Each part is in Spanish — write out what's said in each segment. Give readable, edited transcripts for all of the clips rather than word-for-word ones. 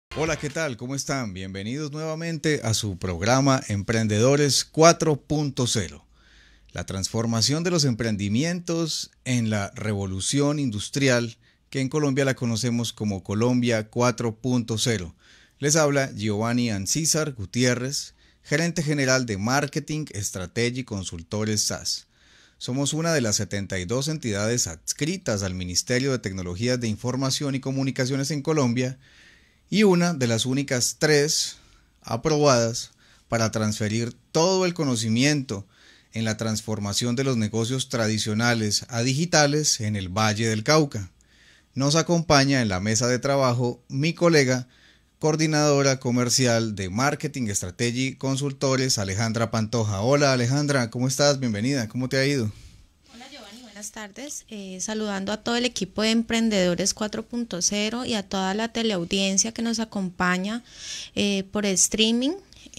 Hola, ¿qué tal? ¿Cómo están? Bienvenidos nuevamente a su programa Emprendedores 4.0. La transformación de los emprendimientos en la revolución industrial, que en Colombia la conocemos como Colombia 4.0. Les habla Giovanni Ancísar Gutiérrez, gerente general de Marketing, Estrategia y Consultores SAS. Somos una de las 72 entidades adscritas al Ministerio de Tecnologías de Información y Comunicaciones en Colombia y una de las únicas 3 aprobadas para transferir todo el conocimiento en la transformación de los negocios tradicionales a digitales en el Valle del Cauca. Nos acompaña en la mesa de trabajo mi colega, coordinadora comercial de Marketing, Estrategia y Consultores, Alejandra Pantoja. Hola Alejandra, ¿cómo estás? Bienvenida, ¿cómo te ha ido? Hola Giovanni, buenas tardes. Saludando a todo el equipo de Emprendedores 4.0 y a toda la teleaudiencia que nos acompaña por streaming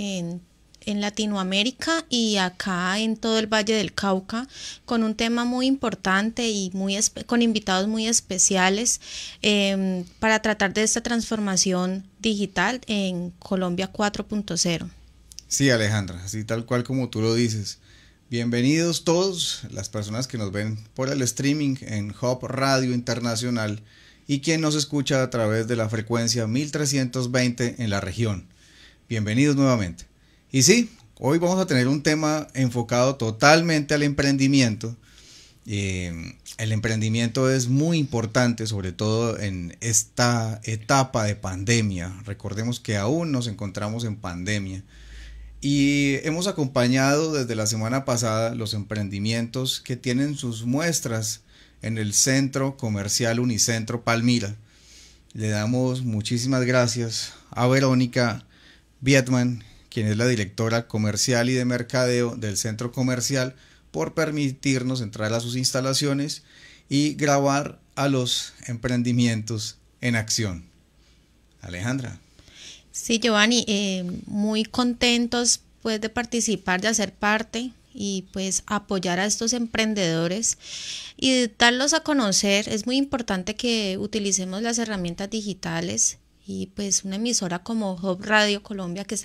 en Latinoamérica y acá en todo el Valle del Cauca, con un tema muy importante y con invitados muy especiales para tratar de esta transformación digital en Colombia 4.0. Sí, Alejandra, así tal cual como tú lo dices. Bienvenidos todos las personas que nos ven por el streaming en Hub Radio Internacional y quien nos escucha a través de la frecuencia 1320 en la región. Bienvenidos nuevamente. Y sí, hoy vamos a tener un tema enfocado totalmente al emprendimiento. El emprendimiento es muy importante, sobre todo en esta etapa de pandemia. Recordemos que aún nos encontramos en pandemia. Y hemos acompañado desde la semana pasada los emprendimientos que tienen sus muestras en el Centro Comercial Unicentro Palmira. Le damos muchísimas gracias a Verónica Vietman, quien es la directora comercial y de mercadeo del centro comercial, por permitirnos entrar a sus instalaciones y grabar a los emprendimientos en acción. Alejandra. Sí, Giovanni, muy contentos pues de participar, de hacer parte y pues apoyar a estos emprendedores y darlos a conocer. Es muy importante que utilicemos las herramientas digitales y pues una emisora como Hub Radio Colombia que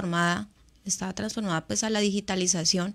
está transformada pues a la digitalización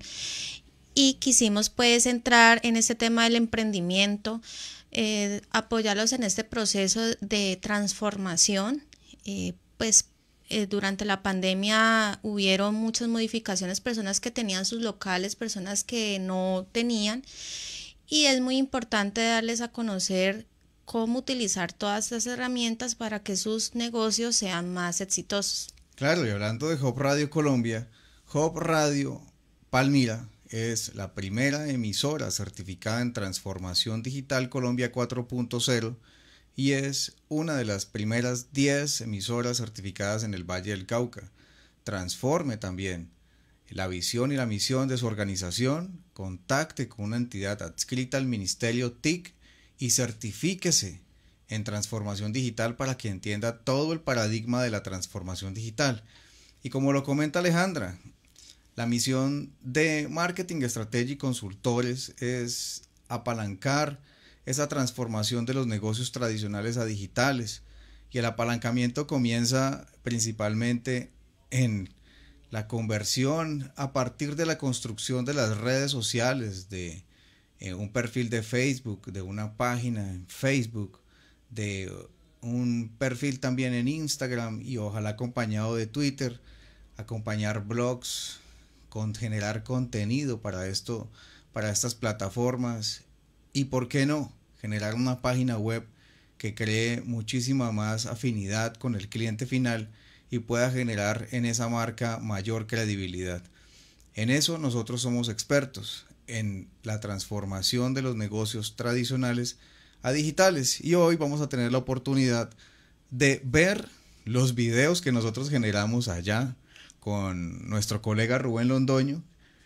y quisimos pues entrar en este tema del emprendimiento, apoyarlos en este proceso de transformación, pues durante la pandemia hubieron muchas modificaciones, personas que tenían sus locales, personas que no tenían, y es muy importante darles a conocer cómo utilizar todas estas herramientas para que sus negocios sean más exitosos. Claro, y hablando de Hub Radio Colombia, Hub Radio Palmira es la primera emisora certificada en Transformación Digital Colombia 4.0 y es una de las primeras 10 emisoras certificadas en el Valle del Cauca. Transforme también la visión y la misión de su organización, contacte con una entidad adscrita al Ministerio TIC y certifíquese en transformación digital para que entienda todo el paradigma de la transformación digital. Y como lo comenta Alejandra, la misión de Marketing, Estrategia y Consultores es apalancar esa transformación de los negocios tradicionales a digitales. Y el apalancamiento comienza principalmente en la conversión a partir de la construcción de las redes sociales, de un perfil de Facebook, de una página en Facebook, de un perfil también en Instagram y ojalá acompañado de Twitter, acompañar blogs, generar contenido para esto, para estas plataformas y por qué no, generar una página web que cree muchísima más afinidad con el cliente final y pueda generar en esa marca mayor credibilidad. En eso nosotros somos expertos, en la transformación de los negocios tradicionales a digitales y hoy vamos a tener la oportunidad de ver los videos que nosotros generamos allá con nuestro colega Rubén Londoño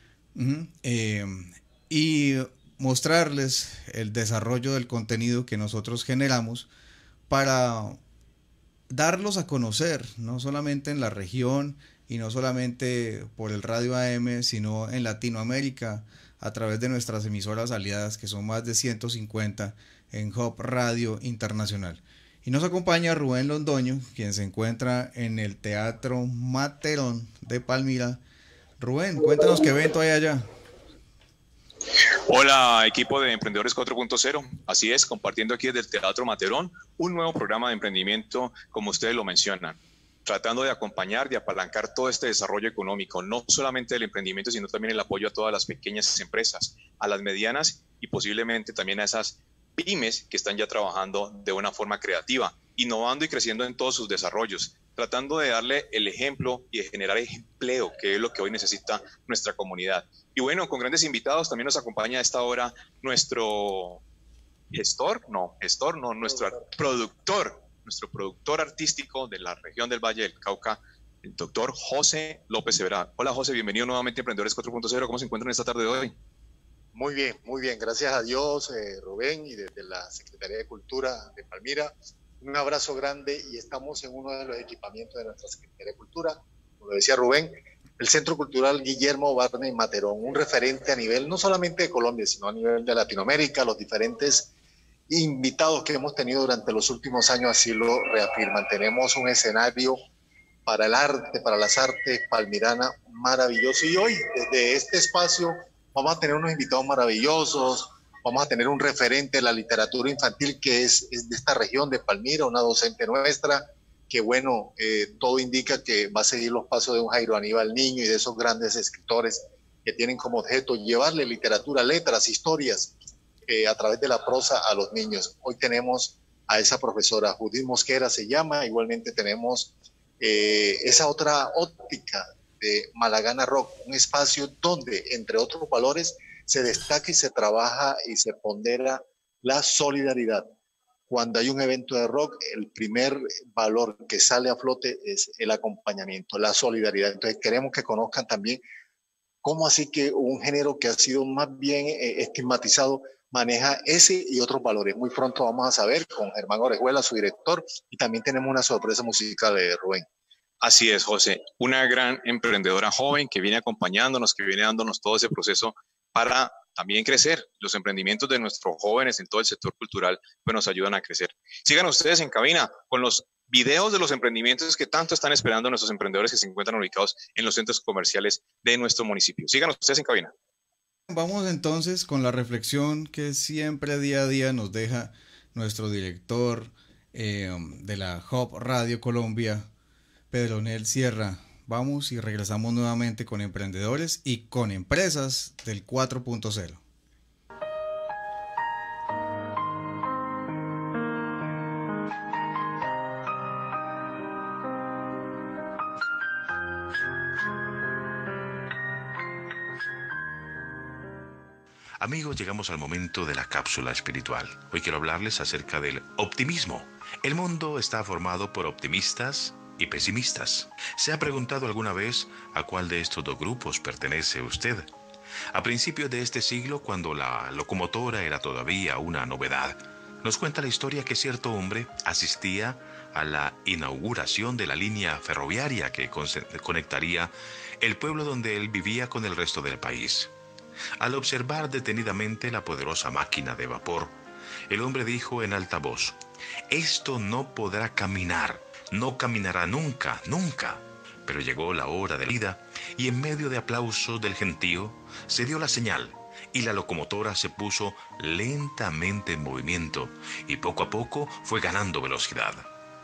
y mostrarles el desarrollo del contenido que nosotros generamos para darlos a conocer, no solamente en la región y no solamente por el radio AM, sino en Latinoamérica a través de nuestras emisoras aliadas, que son más de 150 en Hub Radio Internacional. Y nos acompaña Rubén Londoño, quien se encuentra en el Teatro Materón de Palmira. Rubén, cuéntanos qué evento hay allá. Hola, equipo de Emprendedores 4.0. Así es, compartiendo aquí desde el Teatro Materón un nuevo programa de emprendimiento, como ustedes lo mencionan, tratando de acompañar, de apalancar todo este desarrollo económico, no solamente del emprendimiento, sino también el apoyo a todas las pequeñas empresas, a las medianas y posiblemente también a esas pymes que están ya trabajando de una forma creativa, innovando y creciendo en todos sus desarrollos, tratando de darle el ejemplo y de generar empleo, que es lo que hoy necesita nuestra comunidad. Y bueno, con grandes invitados también nos acompaña a esta hora nuestro nuestro productor artístico de la región del Valle del Cauca, el doctor José López Severa. Hola José, bienvenido nuevamente a Emprendedores 4.0. ¿Cómo se encuentran esta tarde de hoy? Muy bien, gracias a Dios, Rubén, y desde la Secretaría de Cultura de Palmira, un abrazo grande, y estamos en uno de los equipamientos de nuestra Secretaría de Cultura, como lo decía Rubén, el Centro Cultural Guillermo Barney Materón, un referente a nivel no solamente de Colombia, sino a nivel de Latinoamérica. Los diferentes invitados que hemos tenido durante los últimos años así lo reafirman. Tenemos un escenario para el arte, para las artes palmiranas maravilloso, y hoy desde este espacio vamos a tener unos invitados maravillosos. Vamos a tener un referente de la literatura infantil que es de esta región de Palmira, una docente nuestra, que bueno, todo indica que va a seguir los pasos de un Jairo Aníbal Niño y de esos grandes escritores que tienen como objeto llevarle literatura, letras, historias a través de la prosa a los niños. Hoy tenemos a esa profesora, Judith Mosquera se llama. Igualmente tenemos esa otra óptica de Malagana Rock, un espacio donde, entre otros valores, se destaca y se trabaja y se pondera la solidaridad. Cuando hay un evento de rock, el primer valor que sale a flote es el acompañamiento, la solidaridad. Entonces queremos que conozcan también cómo así que un género que ha sido más bien estigmatizado maneja ese y otros valores. Muy pronto vamos a saber con Germán Orejuela, su director, y también tenemos una sorpresa musical de Rubén. Así es, José, una gran emprendedora joven que viene acompañándonos, que viene dándonos todo ese proceso para también crecer. Los emprendimientos de nuestros jóvenes en todo el sector cultural pues nos ayudan a crecer. Sigan ustedes en cabina con los videos de los emprendimientos que tanto están esperando nuestros emprendedores que se encuentran ubicados en los centros comerciales de nuestro municipio. Sigan ustedes en cabina. Vamos entonces con la reflexión que siempre día a día nos deja nuestro director de la Hub Radio Colombia, Pedronel Sierra. Vamos y regresamos nuevamente con emprendedores y con empresas del 4.0. Amigos, llegamos al momento de la cápsula espiritual. Hoy quiero hablarles acerca del optimismo. El mundo está formado por optimistas y pesimistas. ¿Se ha preguntado alguna vez a cuál de estos dos grupos pertenece usted? A principios de este siglo, cuando la locomotora era todavía una novedad, nos cuenta la historia que cierto hombre asistía a la inauguración de la línea ferroviaria que conectaría el pueblo donde él vivía con el resto del país. Al observar detenidamente la poderosa máquina de vapor, el hombre dijo en alta voz: «Esto no podrá caminar, no caminará nunca, nunca». Pero llegó la hora de la vida y en medio de aplausos del gentío se dio la señal y la locomotora se puso lentamente en movimiento y poco a poco fue ganando velocidad.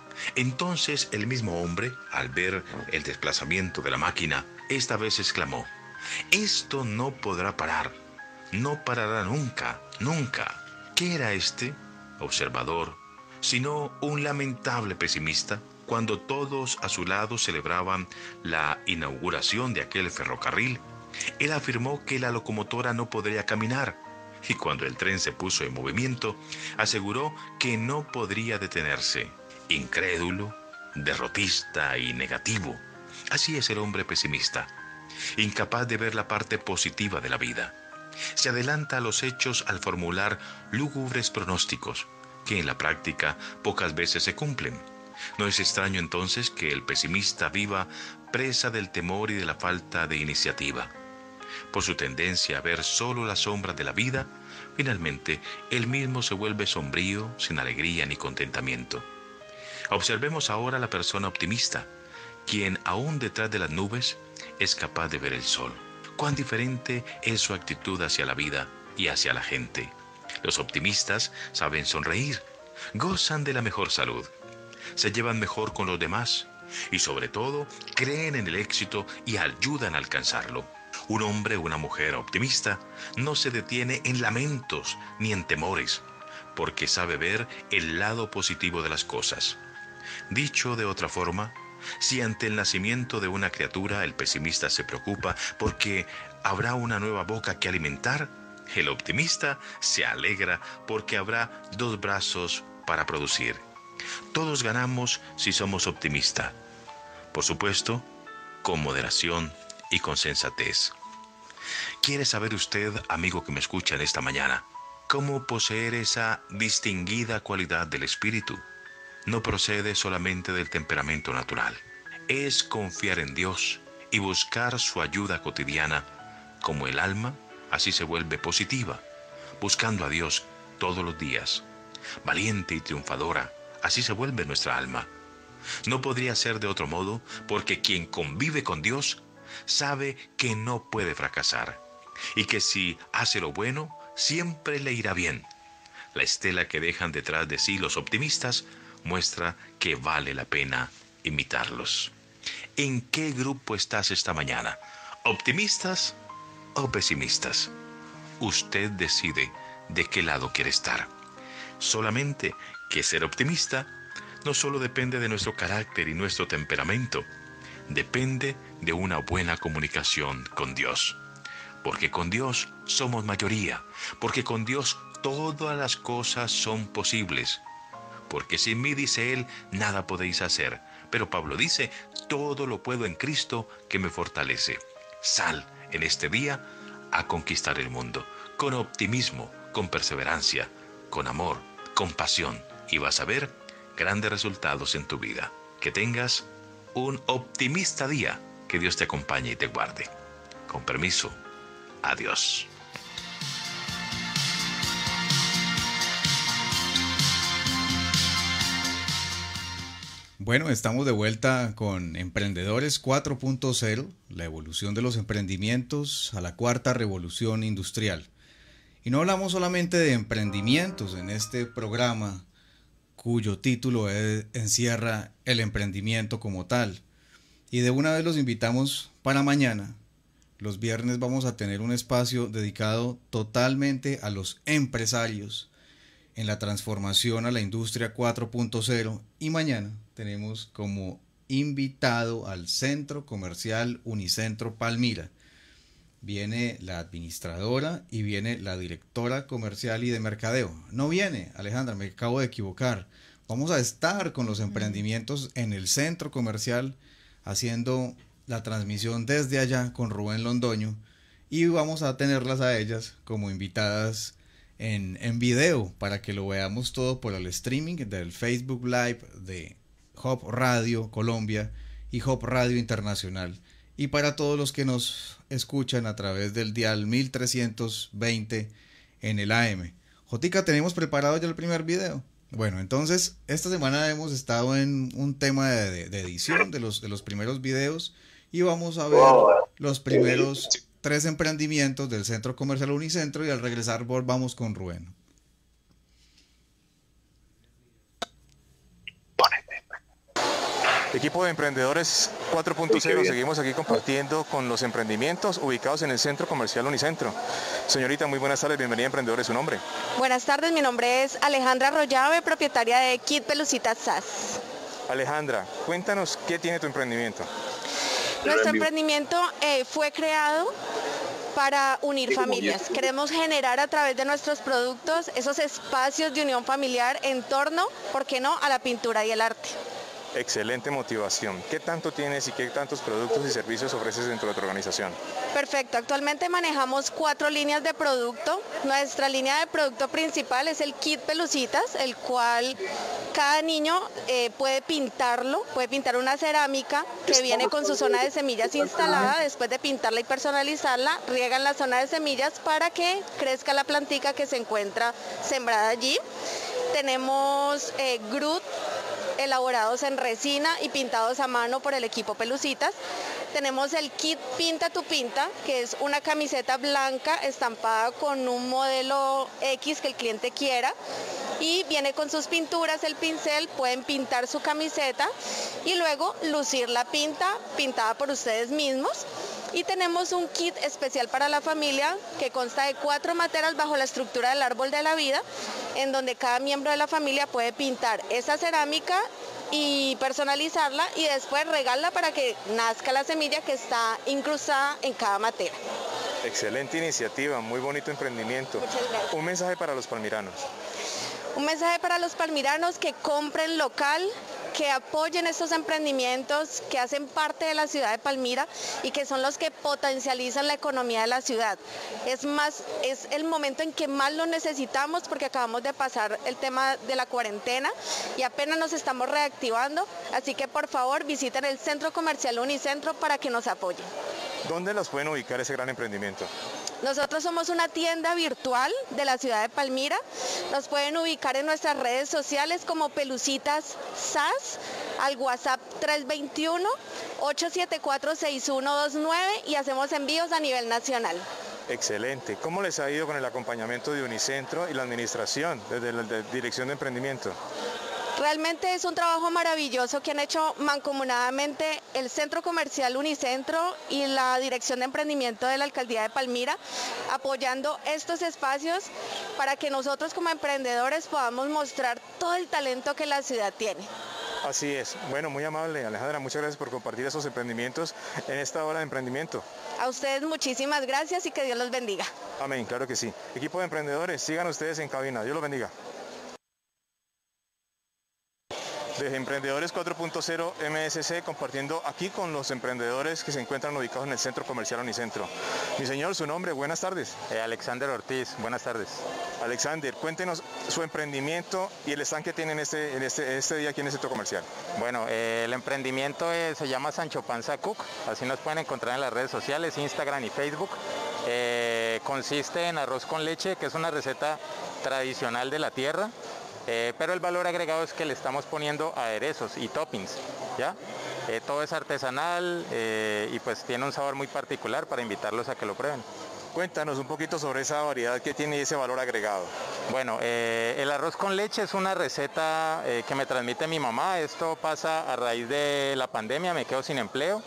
Entonces el mismo hombre, al ver el desplazamiento de la máquina, esta vez exclamó: «Esto no podrá parar, no parará nunca, nunca». ¿Qué era este observador sino un lamentable pesimista? Cuando todos a su lado celebraban la inauguración de aquel ferrocarril, él afirmó que la locomotora no podría caminar, y cuando el tren se puso en movimiento, aseguró que no podría detenerse. Incrédulo, derrotista y negativo. Así es el hombre pesimista, incapaz de ver la parte positiva de la vida. Se adelanta a los hechos al formular lúgubres pronósticos, que en la práctica pocas veces se cumplen. No es extraño entonces que el pesimista viva presa del temor y de la falta de iniciativa. Por su tendencia a ver solo las sombras de la vida, finalmente él mismo se vuelve sombrío, sin alegría ni contentamiento. Observemos ahora a la persona optimista, quien aún detrás de las nubes es capaz de ver el sol. Cuán diferente es su actitud hacia la vida y hacia la gente. Los optimistas saben sonreír, gozan de la mejor salud, se llevan mejor con los demás y sobre todo creen en el éxito y ayudan a alcanzarlo. Un hombre o una mujer optimista no se detiene en lamentos ni en temores, porque sabe ver el lado positivo de las cosas. Dicho de otra forma, si ante el nacimiento de una criatura el pesimista se preocupa porque habrá una nueva boca que alimentar, el optimista se alegra porque habrá 2 brazos para producir. Todos ganamos si somos optimistas. Por supuesto, con moderación y con sensatez. ¿Quiere saber usted, amigo que me escucha en esta mañana, cómo poseer esa distinguida cualidad del espíritu? No procede solamente del temperamento natural. Es confiar en Dios y buscar su ayuda cotidiana, como el alma así se vuelve positiva, buscando a Dios todos los días. Valiente y triunfadora, así se vuelve nuestra alma. No podría ser de otro modo, porque quien convive con Dios sabe que no puede fracasar, y que si hace lo bueno, siempre le irá bien. La estela que dejan detrás de sí los optimistas muestra que vale la pena imitarlos. ¿En qué grupo estás esta mañana? ¿Optimistas o pesimistas? Usted decide de qué lado quiere estar. Solamente que ser optimista no solo depende de nuestro carácter y nuestro temperamento, depende de una buena comunicación con Dios. Porque con Dios somos mayoría, porque con Dios todas las cosas son posibles. Porque sin mí, dice Él, nada podéis hacer. Pero Pablo dice, todo lo puedo en Cristo que me fortalece. Sal en este día a conquistar el mundo, con optimismo, con perseverancia, con amor, con pasión, y vas a ver grandes resultados en tu vida. Que tengas un optimista día, que Dios te acompañe y te guarde. Con permiso, adiós. Bueno, estamos de vuelta con Emprendedores 4.0, la evolución de los emprendimientos a la cuarta revolución industrial. Y no hablamos solamente de emprendimientos en este programa, cuyo título encierra el emprendimiento como tal. Y de una vez los invitamos para mañana. Los viernes vamos a tener un espacio dedicado totalmente a los empresarios en la transformación a la industria 4.0, y mañana tenemos como invitado al Centro Comercial Unicentro Palmira. Viene la administradora y viene la directora comercial y de mercadeo. No viene, Alejandra, me acabo de equivocar. Vamos a estar con los emprendimientos en el centro comercial haciendo la transmisión desde allá con Rubén Londoño, y vamos a tenerlas a ellas como invitadas en video para que lo veamos todo por el streaming del Facebook Live de Hop Radio Colombia y Hop Radio Internacional, y para todos los que nos escuchan a través del dial 1320 en el AM. Jotica, ¿tenemos preparado ya el primer video? Bueno, entonces esta semana hemos estado en un tema de edición de los primeros videos, y vamos a ver los primeros 3 emprendimientos del Centro Comercial Unicentro, y al regresar volvamos con Rubén. Equipo de Emprendedores 4.0, seguimos aquí compartiendo con los emprendimientos ubicados en el Centro Comercial Unicentro. Señorita, muy buenas tardes, bienvenida a Emprendedores, ¿su nombre? Buenas tardes, mi nombre es Alejandra Arroyave, propietaria de Kit Pelucitas SAS. Alejandra, cuéntanos qué tiene tu emprendimiento. Nuestro emprendimiento fue creado para unir familias. Queremos generar a través de nuestros productos esos espacios de unión familiar en torno, ¿por qué no?, a la pintura y el arte. Excelente motivación. ¿Qué tanto tienes y qué tantos productos y servicios ofreces dentro de tu organización? Perfecto. Actualmente manejamos 4 líneas de producto. Nuestra línea de producto principal es el Kit Pelucitas, el cual cada niño puede pintarlo, puede pintar una cerámica que viene con su zona de semillas instalada. Después de pintarla y personalizarla, riegan la zona de semillas para que crezca la plantica que se encuentra sembrada allí. Tenemos Groot, elaborados en resina y pintados a mano por el equipo Pelucitas. Tenemos el kit Pinta tu Pinta, que es una camiseta blanca estampada con un modelo X que el cliente quiera y viene con sus pinturas, el pincel, pueden pintar su camiseta y luego lucir la pinta pintada por ustedes mismos. Y tenemos un kit especial para la familia que consta de 4 materas bajo la estructura del árbol de la vida, en donde cada miembro de la familia puede pintar esa cerámica y personalizarla y después regarla para que nazca la semilla que está incrustada en cada matera. Excelente iniciativa, muy bonito emprendimiento. Muchas gracias. Un mensaje para los palmiranos. Un mensaje para los palmiranos: que compren local, que apoyen estos emprendimientos que hacen parte de la ciudad de Palmira y que son los que potencializan la economía de la ciudad. Es el momento en que más lo necesitamos porque acabamos de pasar el tema de la cuarentena y apenas nos estamos reactivando, así que por favor visiten el Centro Comercial Unicentro para que nos apoyen. ¿Dónde los pueden ubicar ese gran emprendimiento? Nosotros somos una tienda virtual de la ciudad de Palmira. Nos pueden ubicar en nuestras redes sociales como Pelucitas SAS, al WhatsApp 321-874-6129 y hacemos envíos a nivel nacional. Excelente. ¿Cómo les ha ido con el acompañamiento de Unicentro y la administración desde la Dirección de Emprendimiento? Realmente es un trabajo maravilloso que han hecho mancomunadamente el Centro Comercial Unicentro y la Dirección de Emprendimiento de la Alcaldía de Palmira, apoyando estos espacios para que nosotros como emprendedores podamos mostrar todo el talento que la ciudad tiene. Así es. Bueno, muy amable, Alejandra, muchas gracias por compartir esos emprendimientos en esta hora de emprendimiento. A ustedes muchísimas gracias y que Dios los bendiga. Amén, claro que sí. Equipo de emprendedores, sigan ustedes en cabina. Dios los bendiga. Desde Emprendedores 4.0 MSC, compartiendo aquí con los emprendedores que se encuentran ubicados en el Centro Comercial Unicentro. Mi señor, su nombre, buenas tardes. Alexander Ortiz, buenas tardes. Alexander, cuéntenos su emprendimiento y el stand que tienen este día aquí en el Centro Comercial. Bueno, el emprendimiento se llama Sancho Panza Cook, así nos pueden encontrar en las redes sociales, Instagram y Facebook. Consiste en arroz con leche, que es una receta tradicional de la tierra. Pero el valor agregado es que le estamos poniendo aderezos y toppings, ¿ya? Todo es artesanal y pues tiene un sabor muy particular para invitarlos a que lo prueben. Cuéntanos un poquito sobre esa variedad que tiene ese valor agregado. Bueno, el arroz con leche es una receta que me transmite mi mamá. Esto pasa a raíz de la pandemia, me quedo sin empleo.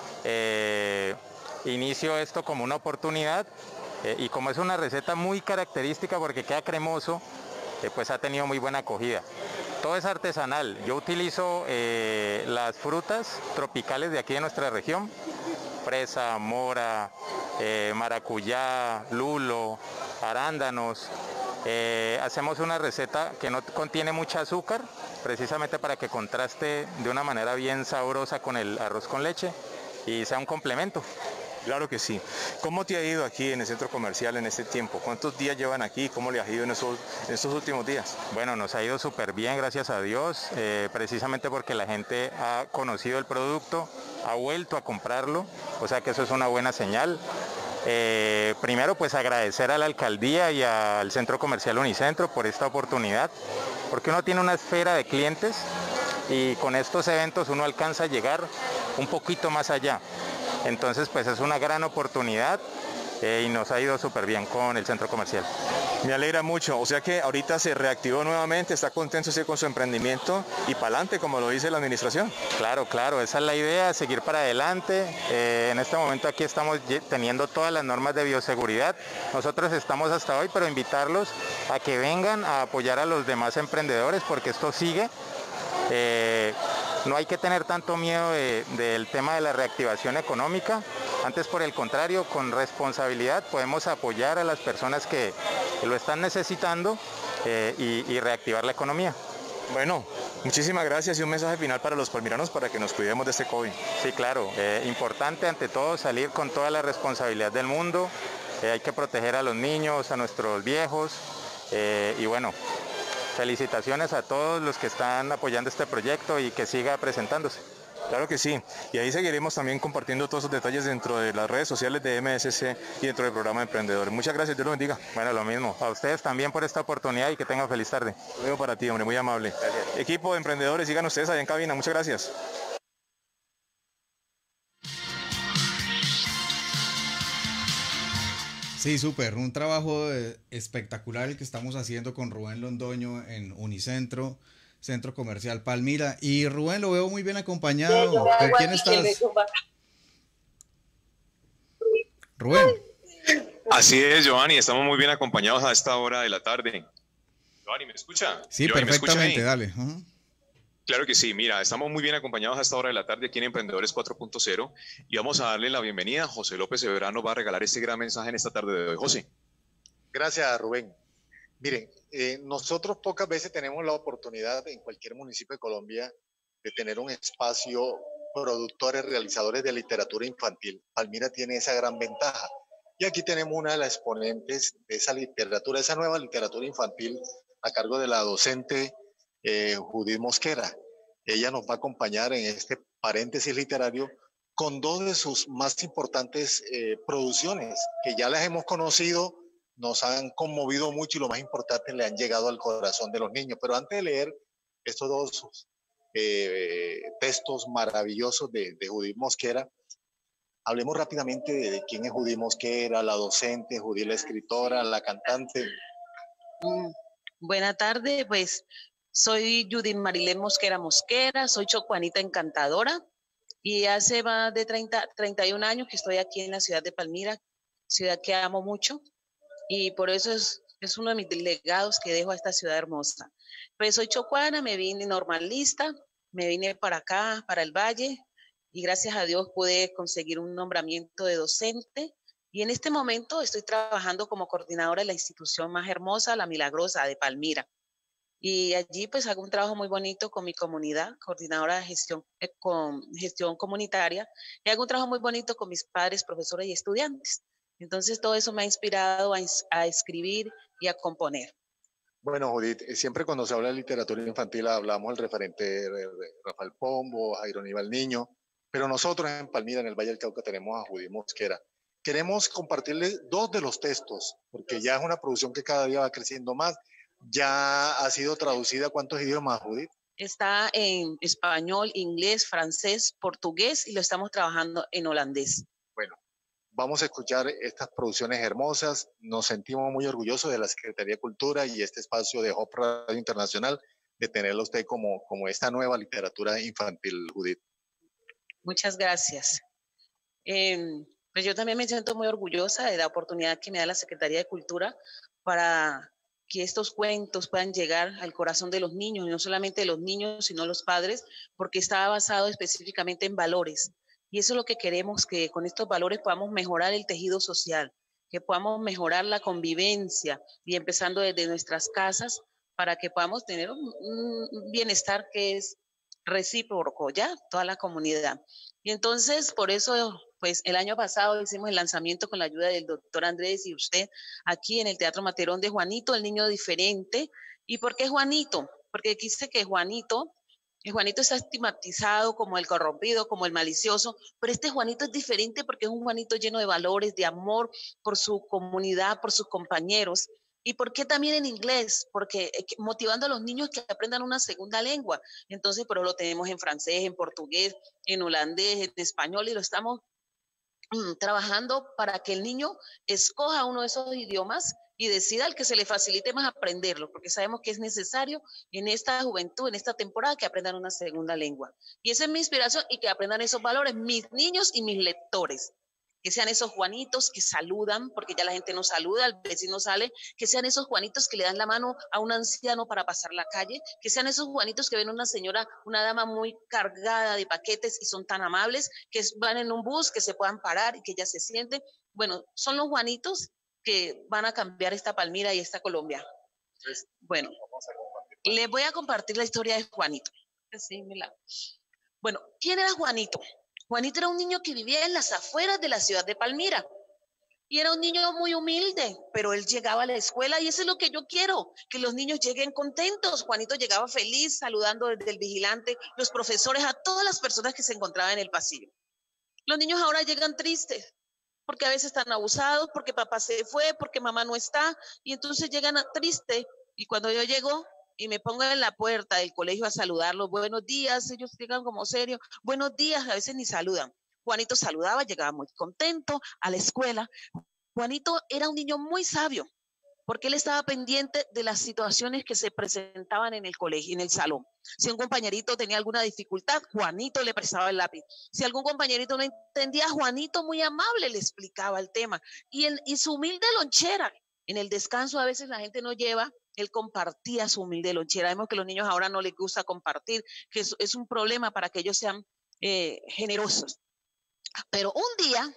Inicio esto como una oportunidad y como es una receta muy característica porque queda cremoso, pues ha tenido muy buena acogida. Todo es artesanal. Yo utilizo las frutas tropicales de aquí de nuestra región: fresa, mora, maracuyá, lulo, arándanos. Hacemos una receta que no contiene mucha azúcar, precisamente para que contraste de una manera bien sabrosa con el arroz con leche y sea un complemento. Claro que sí. ¿Cómo te ha ido aquí en el centro comercial en este tiempo? ¿Cuántos días llevan aquí? ¿Cómo le ha ido en estos últimos días? Bueno, nos ha ido súper bien, gracias a Dios, precisamente porque la gente ha conocido el producto, ha vuelto a comprarlo, o sea que eso es una buena señal. Primero, pues agradecer a la alcaldía y al Centro Comercial Unicentro por esta oportunidad, porque uno tiene una esfera de clientes y con estos eventos uno alcanza a llegar un poquito más allá. Entonces, pues es una gran oportunidad y nos ha ido súper bien con el centro comercial. Me alegra mucho, o sea que ahorita se reactivó nuevamente, está contento usted con su emprendimiento y para adelante, como lo dice la administración. Claro, claro, esa es la idea, seguir para adelante. En este momento aquí estamos teniendo todas las normas de bioseguridad. Nosotros estamos hasta hoy, pero invitarlos a que vengan a apoyar a los demás emprendedores porque esto sigue. No hay que tener tanto miedo del tema de la reactivación económica, antes por el contrario, con responsabilidad podemos apoyar a las personas que lo están necesitando y reactivar la economía. Bueno, muchísimas gracias y un mensaje final para los palmiranos para que nos cuidemos de este COVID. Sí, claro, importante ante todo salir con toda la responsabilidad del mundo, hay que proteger a los niños, a nuestros viejos y bueno, felicitaciones a todos los que están apoyando este proyecto y que siga presentándose. Claro que sí, y ahí seguiremos también compartiendo todos esos detalles dentro de las redes sociales de MSC y dentro del programa de Emprendedores. Muchas gracias, Dios lo bendiga. Bueno, lo mismo. A ustedes también por esta oportunidad y que tengan feliz tarde. Lo veo para ti, hombre, muy amable. Gracias. Equipo de Emprendedores, sigan ustedes allá en cabina. Muchas gracias. Sí, súper, un trabajo espectacular el que estamos haciendo con Rubén Londoño en Unicentro, Centro Comercial Palmira. Y Rubén, lo veo muy bien acompañado. ¿Con quién estás? Rubén. Así es, Giovanni, estamos muy bien acompañados a esta hora de la tarde. Giovanni, ¿me escucha? Sí, Giovanni, perfectamente, dale. Claro que sí, mira, estamos muy bien acompañados a esta hora de la tarde aquí en Emprendedores 4.0 y vamos a darle la bienvenida. José López Severano va a regalar este gran mensaje en esta tarde de hoy. José. Gracias, Rubén. Miren, nosotros pocas veces tenemos la oportunidad en cualquier municipio de Colombia de tener un espacio productores, realizadores de literatura infantil. Palmira tiene esa gran ventaja. Y aquí tenemos una de las exponentes de esa literatura, esa nueva literatura infantil a cargo de la docente Judith Mosquera. Ella nos va a acompañar en este paréntesis literario con dos de sus más importantes producciones, que ya las hemos conocido, nos han conmovido mucho y lo más importante, le han llegado al corazón de los niños. Pero antes de leer estos dos textos maravillosos de Judith Mosquera, hablemos rápidamente de quién es Judith Mosquera, la docente, Judith la escritora, la cantante. Buena tarde, pues soy Judith Marilén Mosquera Mosquera, soy chocuanita encantadora y hace más de 31 años que estoy aquí en la ciudad de Palmira, ciudad que amo mucho y por eso es uno de mis legados que dejo a esta ciudad hermosa. Pues soy chocuana, me vine normalista, me vine para acá, para el Valle y gracias a Dios pude conseguir un nombramiento de docente y en este momento estoy trabajando como coordinadora de la institución más hermosa, La Milagrosa de Palmira. Y allí pues hago un trabajo muy bonito con mi comunidad, coordinadora de gestión comunitaria, y hago un trabajo muy bonito con mis padres, profesores y estudiantes. Entonces todo eso me ha inspirado a escribir y a componer. Bueno, Judith, siempre cuando se habla de literatura infantil hablamos del referente Rafael Pombo, Jairo Aníbal Niño, pero nosotros en Palmira, en el Valle del Cauca, tenemos a Judith Mosquera. Queremos compartirles dos de los textos, porque ya es una producción que cada día va creciendo más. ¿Ya ha sido traducida a cuántos idiomas, Judith? Está en español, inglés, francés, portugués y lo estamos trabajando en holandés. Bueno, vamos a escuchar estas producciones hermosas. Nos sentimos muy orgullosos de la Secretaría de Cultura y este espacio de Hop Radio Internacional de tenerlo usted como esta nueva literatura infantil, Judith. Muchas gracias. Pues yo también me siento muy orgullosa de la oportunidad que me da la Secretaría de Cultura para que estos cuentos puedan llegar al corazón de los niños, y no solamente de los niños, sino los padres, porque está basado específicamente en valores. Y eso es lo que queremos, que con estos valores podamos mejorar el tejido social, que podamos mejorar la convivencia, y empezando desde nuestras casas, para que podamos tener un bienestar que es recíproco, ¿ya? Toda la comunidad. Y entonces, por eso, pues el año pasado hicimos el lanzamiento con la ayuda del doctor Andrés y usted aquí en el Teatro Materón de Juanito, el niño diferente. ¿Y por qué Juanito? Porque quise que Juanito está estigmatizado como el corrompido, como el malicioso, pero este Juanito es diferente porque es un Juanito lleno de valores, de amor por su comunidad, por sus compañeros. ¿Y por qué también en inglés? Porque motivando a los niños que aprendan una segunda lengua. Entonces, pero lo tenemos en francés, en portugués, en holandés, en español, y lo estamos trabajando para que el niño escoja uno de esos idiomas y decida el que se le facilite más aprenderlo, porque sabemos que es necesario en esta juventud, en esta temporada, que aprendan una segunda lengua. Y esa es mi inspiración, y que aprendan esos valores mis niños y mis lectores. Que sean esos Juanitos que saludan, porque ya la gente no saluda, el vecino sale, que sean esos Juanitos que le dan la mano a un anciano para pasar la calle, que sean esos Juanitos que ven a una señora, una dama muy cargada de paquetes y son tan amables, que van en un bus, que se puedan parar y que ella se siente. Bueno, son los Juanitos que van a cambiar esta Palmira y esta Colombia. Bueno, les voy a compartir la historia de Juanito. Bueno, ¿quién era Juanito? Juanito era un niño que vivía en las afueras de la ciudad de Palmira. Y era un niño muy humilde, pero él llegaba a la escuela y eso es lo que yo quiero, que los niños lleguen contentos. Juanito llegaba feliz, saludando desde el vigilante, los profesores, a todas las personas que se encontraban en el pasillo. Los niños ahora llegan tristes, porque a veces están abusados, porque papá se fue, porque mamá no está, y entonces llegan tristes. Y cuando yo llego y me pongo en la puerta del colegio a saludarlos, buenos días, ellos llegan como serios, buenos días, a veces ni saludan. Juanito saludaba, llegaba muy contento a la escuela. Juanito era un niño muy sabio, porque él estaba pendiente de las situaciones que se presentaban en el colegio, en el salón. Si un compañerito tenía alguna dificultad, Juanito le prestaba el lápiz. Si algún compañerito no entendía, Juanito muy amable le explicaba el tema. Y su humilde lonchera, en el descanso a veces la gente no lleva, él compartía su humilde lonchera. Vemos que a los niños ahora no les gusta compartir, que es un problema para que ellos sean generosos. Pero un día,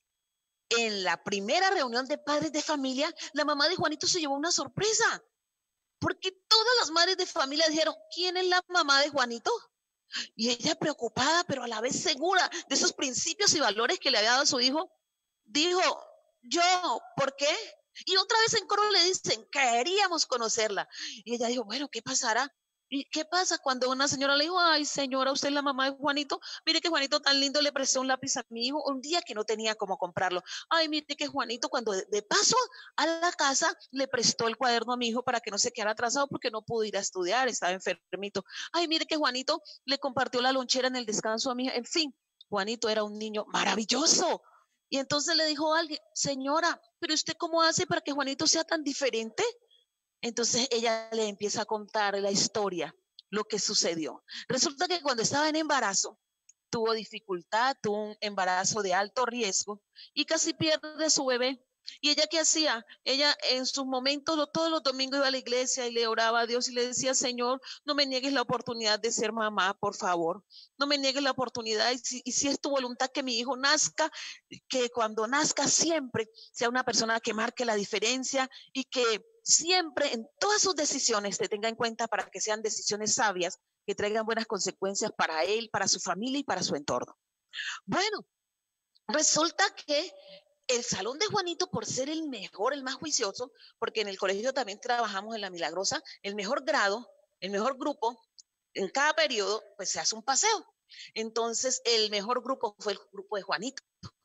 en la primera reunión de padres de familia, la mamá de Juanito se llevó una sorpresa, porque todas las madres de familia dijeron, ¿quién es la mamá de Juanito? Y ella preocupada, pero a la vez segura de esos principios y valores que le había dado a su hijo, dijo, yo, ¿por qué? Y otra vez en coro le dicen, queríamos conocerla. Y ella dijo, bueno, ¿qué pasará? ¿Y qué pasa cuando una señora le dijo, ay señora, usted es la mamá de Juanito? Mire que Juanito tan lindo le prestó un lápiz a mi hijo un día que no tenía cómo comprarlo. Ay, mire que Juanito cuando de paso a la casa le prestó el cuaderno a mi hijo para que no se quedara atrasado porque no pudo ir a estudiar, estaba enfermito. Ay, mire que Juanito le compartió la lonchera en el descanso a mi hija. En fin, Juanito era un niño maravilloso. Y entonces le dijo a alguien, señora, ¿pero usted cómo hace para que Juanito sea tan diferente? Entonces ella le empieza a contar la historia, lo que sucedió. Resulta que cuando estaba en embarazo, tuvo dificultad, tuvo un embarazo de alto riesgo y casi pierde su bebé. ¿Y ella qué hacía? Ella en sus momentos, todos los domingos iba a la iglesia y le oraba a Dios y le decía, Señor, no me niegues la oportunidad de ser mamá, por favor. No me niegues la oportunidad y si es tu voluntad que mi hijo nazca, que cuando nazca siempre sea una persona que marque la diferencia y que siempre en todas sus decisiones te tenga en cuenta para que sean decisiones sabias, que traigan buenas consecuencias para él, para su familia y para su entorno. Bueno, resulta que el salón de Juanito, por ser el mejor, el más juicioso, porque en el colegio también trabajamos en La Milagrosa, el mejor grado, el mejor grupo, en cada periodo, pues se hace un paseo. Entonces, el mejor grupo fue el grupo de Juanito.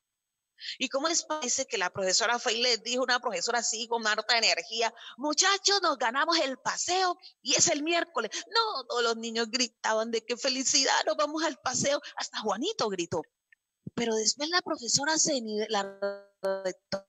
¿Y cómo les parece que la profesora fue y les dijo, una profesora así con harta energía, muchachos, nos ganamos el paseo y es el miércoles? No, todos los niños gritaban de qué felicidad, nos vamos al paseo. Hasta Juanito gritó. Pero después la profesora Zenide, la rectora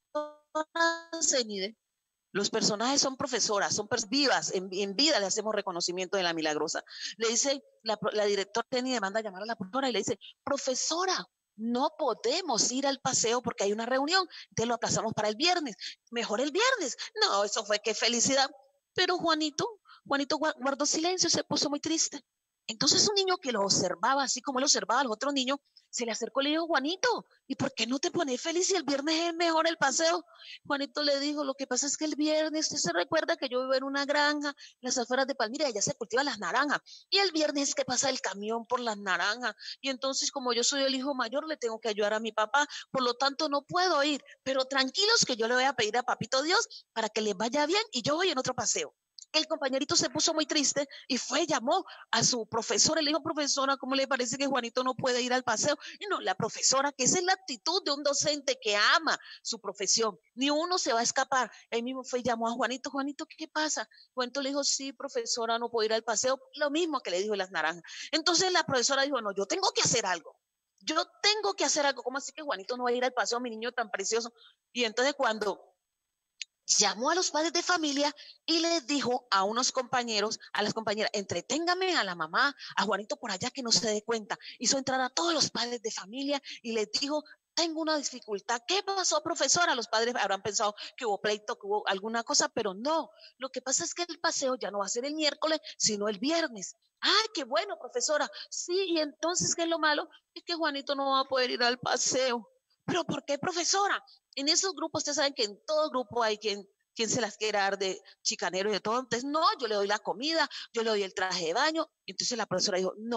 Zenide, los personajes son profesoras, son vivas, en vida le hacemos reconocimiento de La Milagrosa. Le dice, la directora Zenide manda a llamar a la profesora y le dice, profesora, no podemos ir al paseo porque hay una reunión, entonces lo aplazamos para el viernes. Mejor el viernes. No, eso fue qué felicidad. Pero Juanito guardó silencio, se puso muy triste. Entonces un niño que lo observaba, así como él observaba a los otros niños, se le acercó y le dijo, Juanito, ¿y por qué no te pones feliz si el viernes es mejor el paseo? Juanito le dijo, lo que pasa es que el viernes, usted se recuerda que yo vivo en una granja, en las afueras de Palmira, y allá se cultivan las naranjas, y el viernes es que pasa el camión por las naranjas, y entonces como yo soy el hijo mayor, le tengo que ayudar a mi papá, por lo tanto no puedo ir, pero tranquilos que yo le voy a pedir a Papito Dios para que les vaya bien, y yo voy en otro paseo. El compañerito se puso muy triste y fue, llamó a su profesora, le dijo, profesora, ¿cómo le parece que Juanito no puede ir al paseo? Y no, la profesora, que esa es la actitud de un docente que ama su profesión, ni uno se va a escapar. Ahí mismo fue y llamó a Juanito, Juanito, ¿qué pasa? Juanito le dijo, sí, profesora, no puedo ir al paseo, lo mismo que le dijo las naranjas. Entonces la profesora dijo, no, yo tengo que hacer algo. Yo tengo que hacer algo. ¿Cómo así que Juanito no va a ir al paseo, mi niño tan precioso? Y entonces cuando llamó a los padres de familia y les dijo a unos compañeros, a las compañeras, entreténgame a la mamá, a Juanito por allá que no se dé cuenta. Hizo entrar a todos los padres de familia y les dijo, tengo una dificultad. ¿Qué pasó, profesora? Los padres habrán pensado que hubo pleito, que hubo alguna cosa, pero no. Lo que pasa es que el paseo ya no va a ser el miércoles, sino el viernes. ¡Ay, qué bueno, profesora! Sí, y entonces, ¿qué es lo malo? Es que Juanito no va a poder ir al paseo. ¿Pero por qué, profesora? En esos grupos, ustedes saben que en todo grupo hay quien se las quiere dar de chicanero y de todo. Entonces, no, yo le doy la comida, yo le doy el traje de baño. Entonces la profesora dijo, no,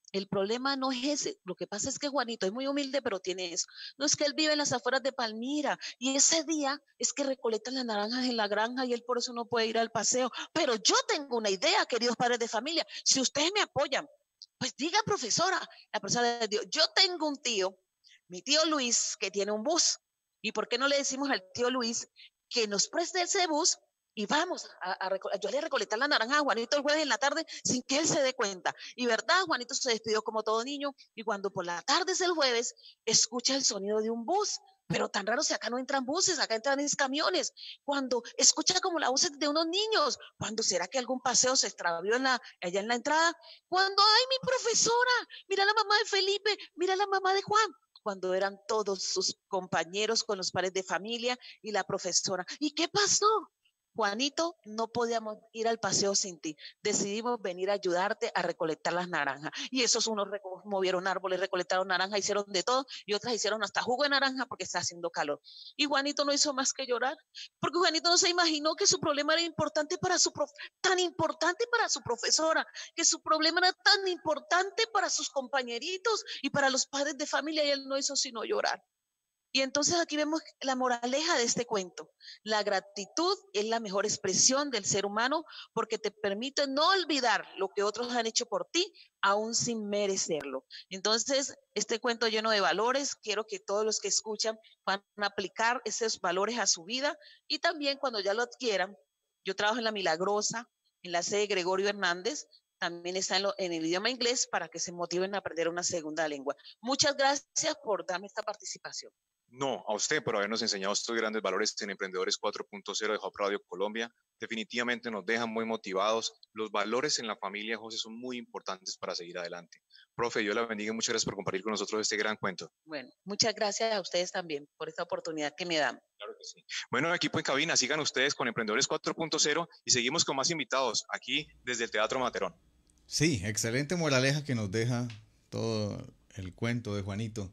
El problema no es ese. Lo que pasa es que Juanito es muy humilde, pero tiene eso. No es que él vive en las afueras de Palmira y ese día es que recolectan las naranjas en la granja y él por eso no puede ir al paseo. Pero yo tengo una idea, queridos padres de familia. Si ustedes me apoyan, pues diga, profesora, la profesora dijo, yo tengo un tío, mi tío Luis, que tiene un bus. ¿Y por qué no le decimos al tío Luis que nos preste ese bus? Y vamos yo le recolectar la naranja a Juanito el jueves en la tarde sin que él se dé cuenta. Y verdad, Juanito se despidió como todo niño y cuando por la tarde es el jueves, escucha el sonido de un bus. Pero tan raro si acá no entran buses, acá entran camiones. Cuando escucha como la voz de unos niños, cuando será que algún paseo se extravió allá en la entrada. Cuando, ay, mi profesora, mira la mamá de Felipe, mira la mamá de Juan. Cuando eran todos sus compañeros con los padres de familia y la profesora. ¿Y qué pasó? Juanito, no podíamos ir al paseo sin ti. Decidimos venir a ayudarte a recolectar las naranjas. Y esos unos movieron árboles, recolectaron naranjas, hicieron de todo y otras hicieron hasta jugo de naranja porque está haciendo calor. Y Juanito no hizo más que llorar porque Juanito no se imaginó que su problema era importante para tan importante para su profesora, que su problema era tan importante para sus compañeritos y para los padres de familia y él no hizo sino llorar. Y entonces aquí vemos la moraleja de este cuento. La gratitud es la mejor expresión del ser humano porque te permite no olvidar lo que otros han hecho por ti, aún sin merecerlo. Entonces, este cuento lleno de valores, quiero que todos los que escuchan van a aplicar esos valores a su vida y también cuando ya lo adquieran, yo trabajo en La Milagrosa, en la sede Gregorio Hernández, también está en el idioma inglés para que se motiven a aprender una segunda lengua. Muchas gracias por darme esta participación. No, a usted por habernos enseñado estos grandes valores en Emprendedores 4.0 de Hub Radio Colombia. Definitivamente nos dejan muy motivados. Los valores en la familia, José, son muy importantes para seguir adelante. Profe, Dios la bendiga y muchas gracias por compartir con nosotros este gran cuento. Bueno, muchas gracias a ustedes también por esta oportunidad que me dan. Claro que sí. Bueno, equipo en cabina, sigan ustedes con Emprendedores 4.0 y seguimos con más invitados aquí desde el Teatro Materón. Sí, excelente moraleja que nos deja todo el cuento de Juanito.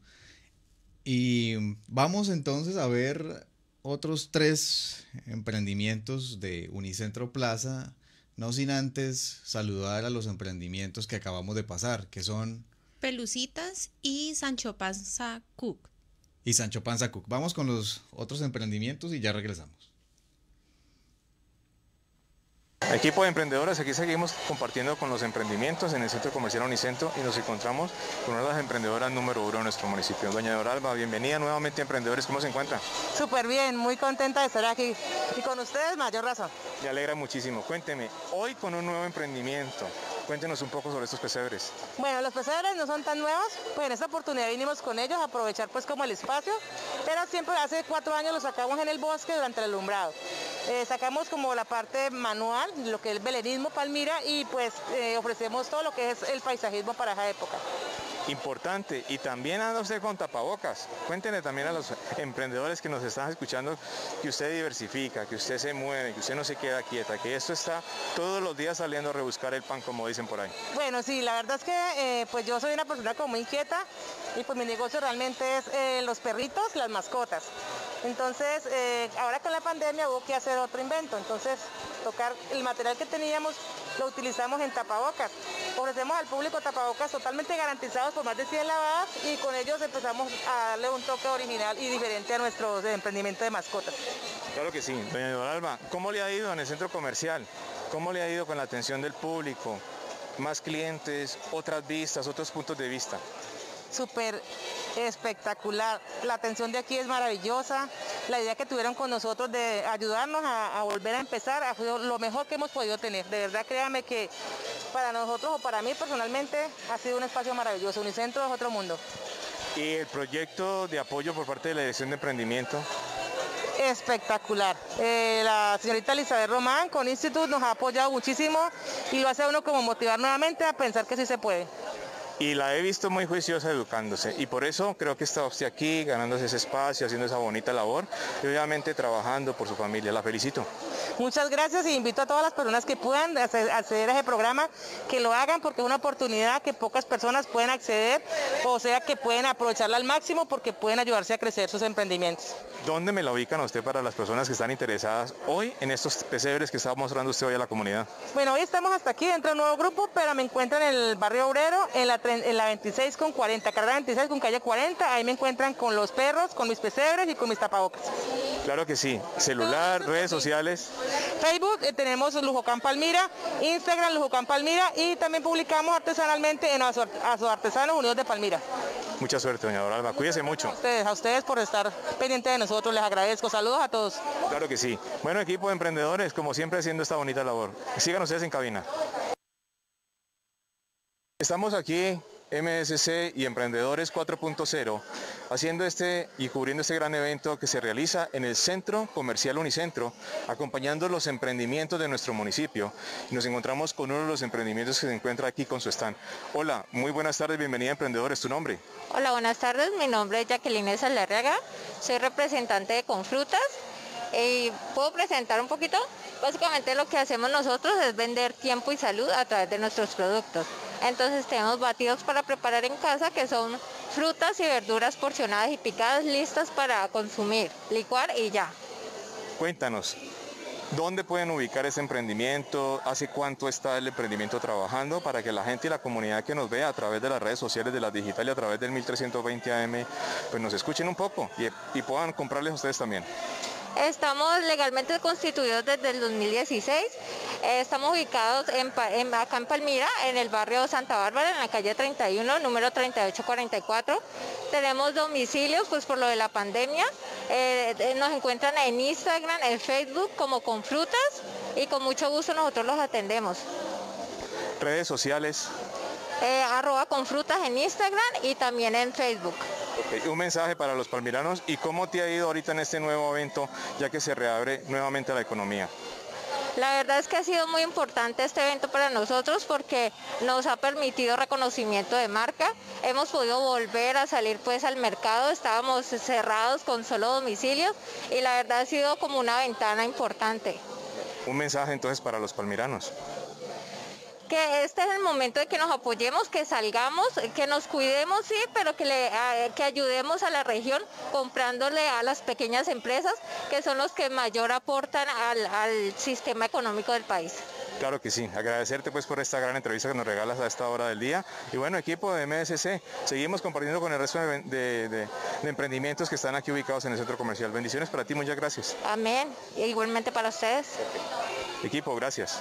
Y vamos entonces a ver otros 3 emprendimientos de Unicentro Plaza, no sin antes saludar a los emprendimientos que acabamos de pasar, que son Pelucitas y Sancho Panza Cook. Y Sancho Panza Cook. Vamos con los otros emprendimientos y ya regresamos. Equipo de emprendedores, aquí seguimos compartiendo con los emprendimientos en el Centro Comercial Unicentro y nos encontramos con una de las emprendedoras número 1 de nuestro municipio. Doña Doralba, bienvenida nuevamente a Emprendedores, ¿cómo se encuentra? Súper bien, muy contenta de estar aquí y con ustedes mayor razón. Me alegra muchísimo. Cuénteme, hoy con un nuevo emprendimiento, cuéntenos un poco sobre estos pesebres. Bueno, los pesebres no son tan nuevos, pues en esta oportunidad vinimos con ellos a aprovechar pues como el espacio, pero siempre hace 4 años los sacamos en el bosque durante el alumbrado. Sacamos como la parte manual, lo que es el belenismo Palmira y pues ofrecemos todo lo que es el paisajismo para esa época. Importante, y también anda usted con tapabocas. Cuéntenle también a los emprendedores que nos están escuchando que usted diversifica, que usted se mueve, que usted no se queda quieta, que esto está todos los días saliendo a rebuscar el pan, como dicen por ahí. Bueno, sí, la verdad es que pues yo soy una persona como muy inquieta y pues mi negocio realmente es los perritos, las mascotas. Entonces, ahora con la pandemia hubo que hacer otro invento, entonces tocar el material que teníamos lo utilizamos en tapabocas. Ofrecemos al público tapabocas totalmente garantizados por más de 100 lavadas y con ellos empezamos a darle un toque original y diferente a nuestro emprendimiento de mascotas. Claro que sí. Doña Doralba, ¿cómo le ha ido en el centro comercial? ¿Cómo le ha ido con la atención del público? ¿Más clientes, otras vistas, otros puntos de vista? Súper espectacular, la atención de aquí es maravillosa, la idea que tuvieron con nosotros de ayudarnos a volver a empezar ha sido lo mejor que hemos podido tener, de verdad créanme que para nosotros o para mí personalmente ha sido un espacio maravilloso, Unicentro es otro mundo. ¿Y el proyecto de apoyo por parte de la Dirección de Emprendimiento? Espectacular, la señorita Elizabeth Román con Institute nos ha apoyado muchísimo y lo hace a uno como motivar nuevamente a pensar que sí se puede. Y la he visto muy juiciosa educándose y por eso creo que está usted aquí ganándose ese espacio, haciendo esa bonita labor y obviamente trabajando por su familia. La felicito. Muchas gracias y invito a todas las personas que puedan acceder a ese programa, que lo hagan porque es una oportunidad que pocas personas pueden acceder, o sea que pueden aprovecharla al máximo porque pueden ayudarse a crecer sus emprendimientos. ¿Dónde me la ubican a usted para las personas que están interesadas hoy en estos pesebres que está mostrando usted hoy a la comunidad? Bueno, hoy estamos hasta aquí dentro de un nuevo grupo, pero me encuentran en el barrio obrero, en la 26 con 40, carrera 26 con calle 40, ahí me encuentran con los perros, con mis pesebres y con mis tapabocas. Claro que sí, celular, redes sociales. Facebook tenemos Lujocán Palmira, Instagram Lujocán Palmira y también publicamos artesanalmente en Artesanos Unidos de Palmira. Mucha suerte, doña Doralba, cuídese mucho. A ustedes por estar pendientes de nosotros, les agradezco, saludos a todos. Claro que sí. Bueno, equipo de emprendedores, como siempre haciendo esta bonita labor. Sigan ustedes en cabina. Estamos aquí, MSC y Emprendedores 4.0, haciendo y cubriendo este gran evento que se realiza en el Centro Comercial Unicentro, acompañando los emprendimientos de nuestro municipio. Y nos encontramos con uno de los emprendimientos que se encuentra aquí con su stand. Hola, muy buenas tardes, bienvenida a Emprendedores, ¿tu nombre? Hola, buenas tardes, mi nombre es Jacqueline Saldarriaga, soy representante de Confrutas. Y puedo presentar un poquito. Básicamente lo que hacemos nosotros es vender tiempo y salud a través de nuestros productos. Entonces tenemos batidos para preparar en casa que son frutas y verduras porcionadas y picadas listas para consumir, licuar y ya. Cuéntanos, ¿dónde pueden ubicar ese emprendimiento? ¿Hace cuánto está el emprendimiento trabajando? Para que la gente y la comunidad que nos vea a través de las redes sociales, de las digitales, a través del 1320 AM, pues nos escuchen un poco y puedan comprarles a ustedes también. Estamos legalmente constituidos desde el 2016. Estamos ubicados acá en Palmira, en el barrio Santa Bárbara, en la calle 31, número 3844. Tenemos domicilios, pues por lo de la pandemia. Nos encuentran en Instagram, en Facebook, como Confrutas, y con mucho gusto nosotros los atendemos. Redes sociales. @Confrutas en Instagram y también en Facebook. Okay. Un mensaje para los palmiranos y cómo te ha ido ahorita en este nuevo evento, ya que se reabre nuevamente la economía. La verdad es que ha sido muy importante este evento para nosotros porque nos ha permitido reconocimiento de marca. Hemos podido volver a salir pues al mercado, estábamos cerrados con solo domicilios y la verdad ha sido como una ventana importante. Un mensaje entonces para los palmiranos. Que este es el momento de que nos apoyemos, que salgamos, que nos cuidemos, sí, pero que ayudemos a la región comprándole a las pequeñas empresas, que son los que mayor aportan al sistema económico del país. Claro que sí, agradecerte pues por esta gran entrevista que nos regalas a esta hora del día. Y bueno, equipo de MSC, seguimos compartiendo con el resto de emprendimientos que están aquí ubicados en el centro comercial. Bendiciones para ti, muchas gracias. Amén, igualmente para ustedes. Equipo, gracias.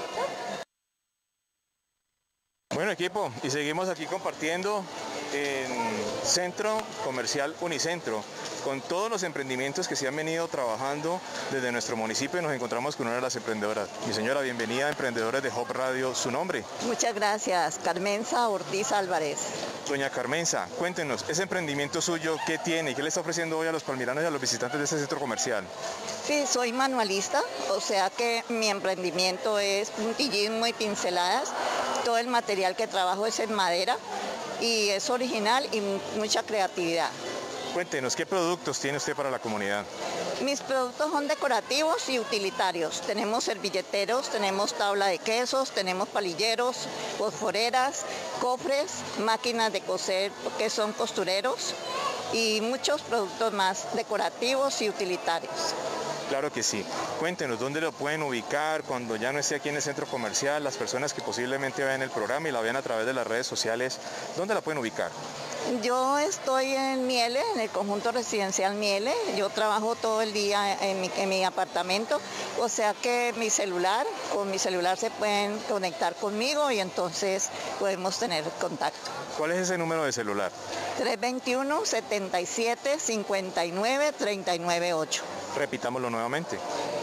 Bueno, equipo, y seguimos aquí compartiendo en Centro Comercial Unicentro con todos los emprendimientos que se han venido trabajando desde nuestro municipio. Nos encontramos con una de las emprendedoras. Mi señora, bienvenida a Emprendedores de Hop Radio. ¿Su nombre? Muchas gracias, Carmenza Ortiz Álvarez. Doña Carmenza, cuéntenos, ese emprendimiento suyo, ¿qué tiene y qué le está ofreciendo hoy a los palmiranos y a los visitantes de este centro comercial? Sí, soy manualista, o sea que mi emprendimiento es puntillismo y pinceladas. Todo el material que trabajo es en madera y es original y mucha creatividad. Cuéntenos, ¿qué productos tiene usted para la comunidad? Mis productos son decorativos y utilitarios. Tenemos servilleteros, tenemos tabla de quesos, tenemos palilleros, fosforeras, cofres, máquinas de coser que son costureros y muchos productos más decorativos y utilitarios. Claro que sí. Cuéntenos, ¿dónde lo pueden ubicar cuando ya no esté aquí en el centro comercial? Las personas que posiblemente vean el programa y la vean a través de las redes sociales, ¿dónde la pueden ubicar? Yo estoy en Miele, en el conjunto residencial Miele. Yo trabajo todo el día en mi apartamento, o sea que con mi celular se pueden conectar conmigo y entonces podemos tener contacto. ¿Cuál es ese número de celular? 321-77-59-398. Repitámoslo nuevamente.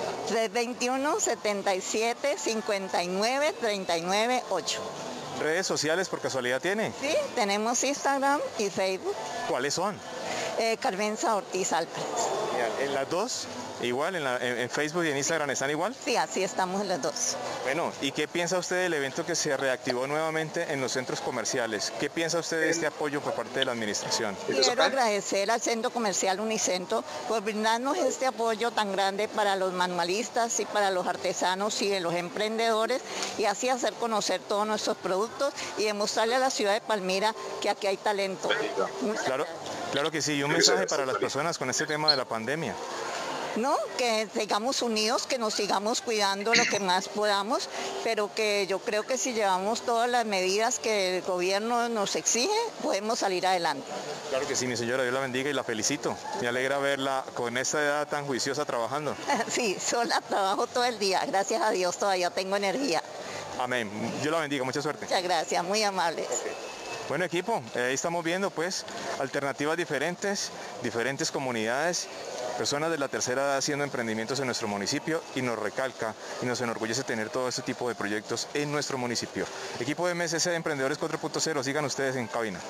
321-77-59-398. ¿Redes sociales por casualidad tiene? Sí, tenemos Instagram y Facebook. ¿Cuáles son? Carmenza Ortiz Álvarez. ¿En las dos? ¿Igual? ¿En Facebook y en Instagram están igual? Sí, así estamos en las dos. Bueno, ¿y qué piensa usted del evento que se reactivó nuevamente en los centros comerciales? ¿Qué piensa usted de este apoyo por parte de la administración? Quiero agradecer al Centro Comercial Unicentro por brindarnos este apoyo tan grande para los manualistas y para los artesanos y los emprendedores, y así hacer conocer todos nuestros productos y demostrarle a la ciudad de Palmira que aquí hay talento. Claro que sí, y un mensaje para las personas con este tema de la pandemia. No, que sigamos unidos, que nos sigamos cuidando lo que más podamos, pero que yo creo que si llevamos todas las medidas que el gobierno nos exige, podemos salir adelante. Claro que sí, mi señora, Dios la bendiga y la felicito. Me alegra verla con esta edad tan juiciosa trabajando. Sí, sola trabajo todo el día, gracias a Dios todavía tengo energía. Amén, Dios la bendiga, mucha suerte. Muchas gracias, muy amables. Okay. Bueno, equipo, ahí estamos viendo pues alternativas diferentes comunidades, personas de la tercera edad haciendo emprendimientos en nuestro municipio, y nos recalca y nos enorgullece tener todo este tipo de proyectos en nuestro municipio. Equipo de MSC de Emprendedores 4.0, sigan ustedes en cabina.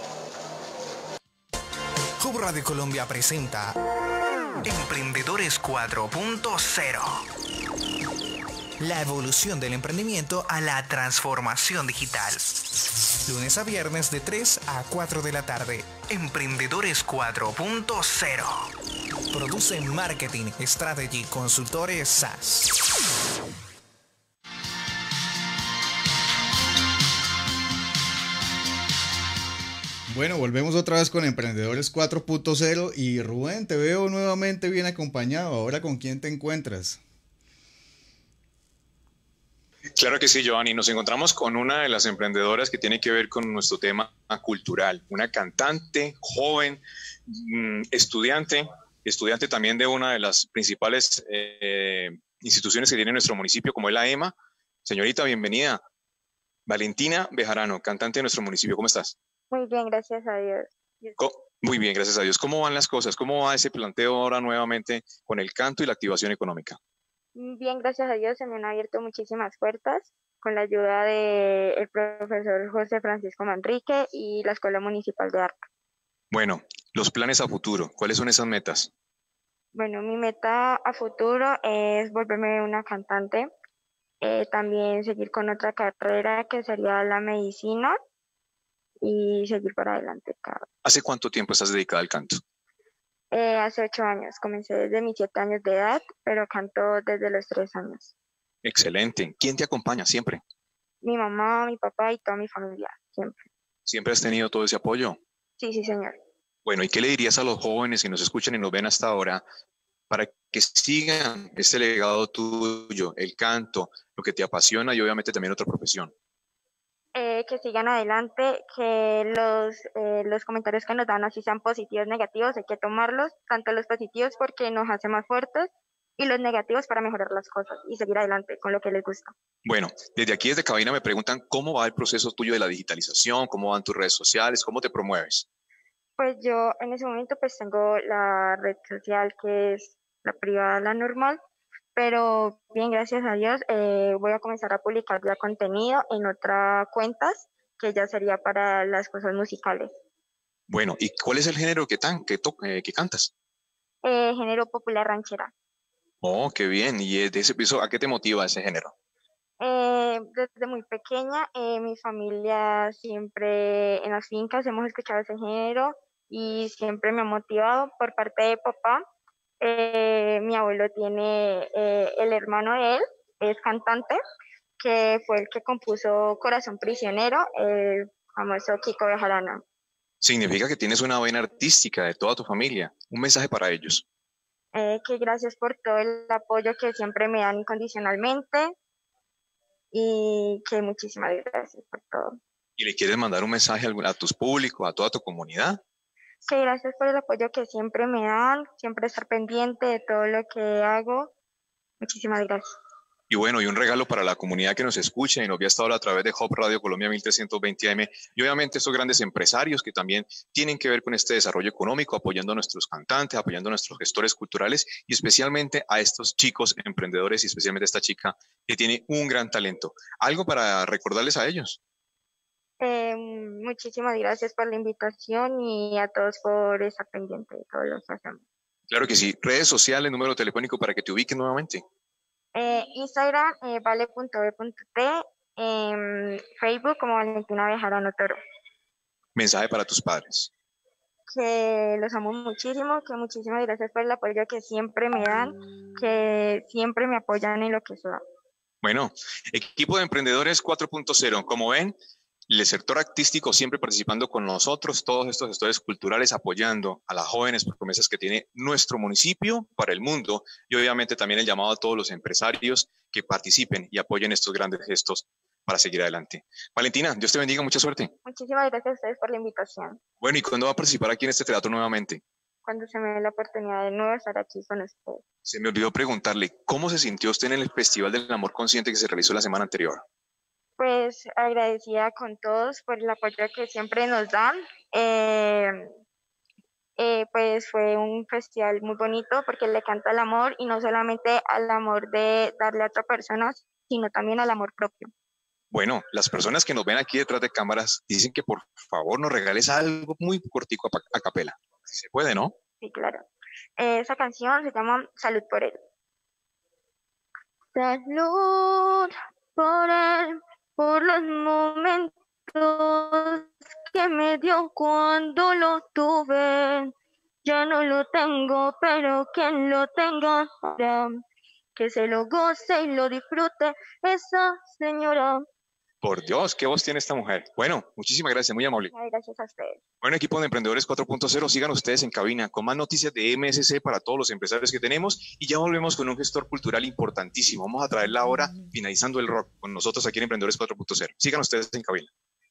Hub Radio Colombia presenta Emprendedores 4.0. La evolución del emprendimiento a la transformación digital. Lunes a viernes de 3 a 4 de la tarde. Emprendedores 4.0. Produce Marketing Strategy Consultores SAS. Bueno, volvemos otra vez con Emprendedores 4.0 y Rubén, te veo nuevamente bien acompañado. Ahora, ¿con quién te encuentras? Claro que sí, Giovanni. Nos encontramos con una de las emprendedoras que tiene que ver con nuestro tema cultural. Una cantante, joven, estudiante también de una de las principales instituciones que tiene nuestro municipio, como es la EMA. Señorita, bienvenida. Valentina Bejarano, cantante de nuestro municipio. ¿Cómo estás? Muy bien, gracias a Dios. Muy bien, gracias a Dios. ¿Cómo van las cosas? ¿Cómo va ese planteo ahora nuevamente con el canto y la activación económica? Bien, gracias a Dios, se me han abierto muchísimas puertas con la ayuda del profesor José Francisco Manrique y la Escuela Municipal de Arte. Bueno, los planes a futuro, ¿cuáles son esas metas? Bueno, mi meta a futuro es volverme una cantante, también seguir con otra carrera que sería la medicina y seguir para adelante. ¿Hace cuánto tiempo estás dedicada al canto? Hace 8 años, comencé desde mis 7 años de edad, pero canto desde los 3 años. Excelente. ¿Quién te acompaña siempre? Mi mamá, mi papá y toda mi familia, siempre. ¿Siempre has tenido todo ese apoyo? Sí, sí, señor. Bueno, ¿y qué le dirías a los jóvenes que nos escuchan y nos ven hasta ahora para que sigan este legado tuyo, el canto, lo que te apasiona y obviamente también otra profesión? Que sigan adelante, que los comentarios que nos dan, así sean positivos o negativos, hay que tomarlos, tanto los positivos porque nos hace más fuertes y los negativos para mejorar las cosas y seguir adelante con lo que les gusta. Bueno, desde aquí, desde cabina, me preguntan cómo va el proceso tuyo de la digitalización, cómo van tus redes sociales, cómo te promueves. Pues yo en ese momento pues tengo la red social que es la privada, la normal, pero bien, gracias a Dios, voy a comenzar a publicar ya contenido en otras cuentas, que ya sería para las cosas musicales. Bueno, ¿y cuál es el género que cantas? Género popular ranchera. Oh, qué bien. ¿Y de ese piso, a qué te motiva ese género? Desde muy pequeña, mi familia siempre en las fincas hemos escuchado ese género y siempre me ha motivado por parte de papá. Mi abuelo tiene el hermano de él, es cantante, que fue el que compuso Corazón Prisionero, el famoso Kiko Bejarano. Significa que tienes una vena artística de toda tu familia. Un mensaje para ellos. Que gracias por todo el apoyo que siempre me dan incondicionalmente y que muchísimas gracias por todo. ¿Y le quieres mandar un mensaje a tus públicos, a toda tu comunidad? Sí, gracias por el apoyo que siempre me dan, siempre estar pendiente de todo lo que hago. Muchísimas gracias. Y bueno, y un regalo para la comunidad que nos escucha y nos ve hasta ahora a través de Hub Radio Colombia 1320 AM y obviamente estos grandes empresarios que también tienen que ver con este desarrollo económico, apoyando a nuestros cantantes, apoyando a nuestros gestores culturales y especialmente a estos chicos emprendedores y especialmente a esta chica que tiene un gran talento. ¿Algo para recordarles a ellos? Muchísimas gracias por la invitación y a todos por estar pendiente de todo lo que hacemos. Claro que sí. Redes sociales, número telefónico para que te ubiquen nuevamente. Instagram, vale.b.t, Facebook como Valentina Bejarano Toro. Mensaje para tus padres. Que los amo muchísimo, que muchísimas gracias por el apoyo que siempre me dan, que siempre me apoyan en lo que sea. Bueno, equipo de emprendedores 4.0, como ven, el sector artístico siempre participando con nosotros, todos estos gestores culturales apoyando a las jóvenes promesas que tiene nuestro municipio para el mundo y obviamente también el llamado a todos los empresarios que participen y apoyen estos grandes gestos para seguir adelante. Valentina, Dios te bendiga, mucha suerte. Muchísimas gracias a ustedes por la invitación. Bueno, ¿y cuándo va a participar aquí en este teatro nuevamente? Cuando se me dé la oportunidad de nuevo estar aquí con ustedes. Se me olvidó preguntarle, ¿cómo se sintió usted en el Festival del Amor Consciente que se realizó la semana anterior? Pues agradecida con todos por el apoyo que siempre nos dan. Pues fue un festival muy bonito porque le canta al amor y no solamente al amor de darle a otra persona, sino también al amor propio. Bueno, las personas que nos ven aquí detrás de cámaras dicen que por favor nos regales algo muy cortico a capela. Si se puede, ¿no? Sí, claro. Esa canción se llama Salud por él. Salud por él, por los momentos que me dio cuando lo tuve. Ya no lo tengo, pero quien lo tenga ahora, que se lo goce y lo disfrute esa señora. Por Dios, qué voz tiene esta mujer. Bueno, muchísimas gracias, muy amable. Ay, gracias a ustedes. Bueno, equipo de Emprendedores 4.0, sigan ustedes en cabina con más noticias de MSC para todos los empresarios que tenemos y ya volvemos con un gestor cultural importantísimo. Vamos a traerla ahora, finalizando el rock, con nosotros aquí en Emprendedores 4.0. Sigan ustedes en cabina.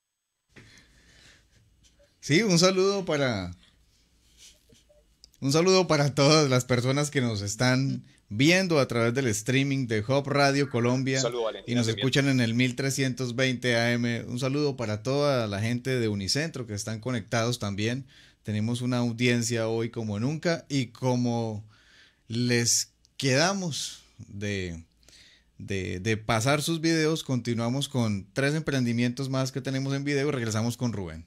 Sí, un saludo para todas las personas que nos están viendo a través del streaming de Hub Radio Colombia y nos escuchan en el 1320 AM. Un saludo para toda la gente de Unicentro que están conectados también. Tenemos una audiencia hoy como nunca y como les quedamos de pasar sus videos, continuamos con 3 emprendimientos más que tenemos en video y regresamos con Rubén.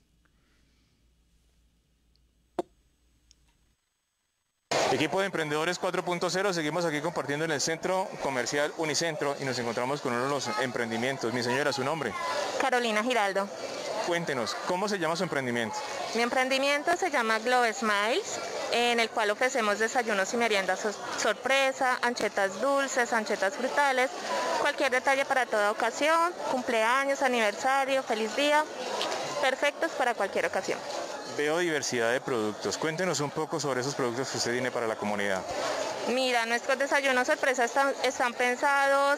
Equipo de Emprendedores 4.0, seguimos aquí compartiendo en el Centro Comercial Unicentro y nos encontramos con uno de los emprendimientos. Mi señora, ¿su nombre? Carolina Giraldo. Cuéntenos, ¿cómo se llama su emprendimiento? Mi emprendimiento se llama Globe Smiles, en el cual ofrecemos desayunos y meriendas sorpresa, anchetas dulces, anchetas frutales, cualquier detalle para toda ocasión, cumpleaños, aniversario, feliz día, perfectos para cualquier ocasión. Veo diversidad de productos. Cuéntenos un poco sobre esos productos que usted tiene para la comunidad. Mira, nuestros desayunos sorpresa están pensados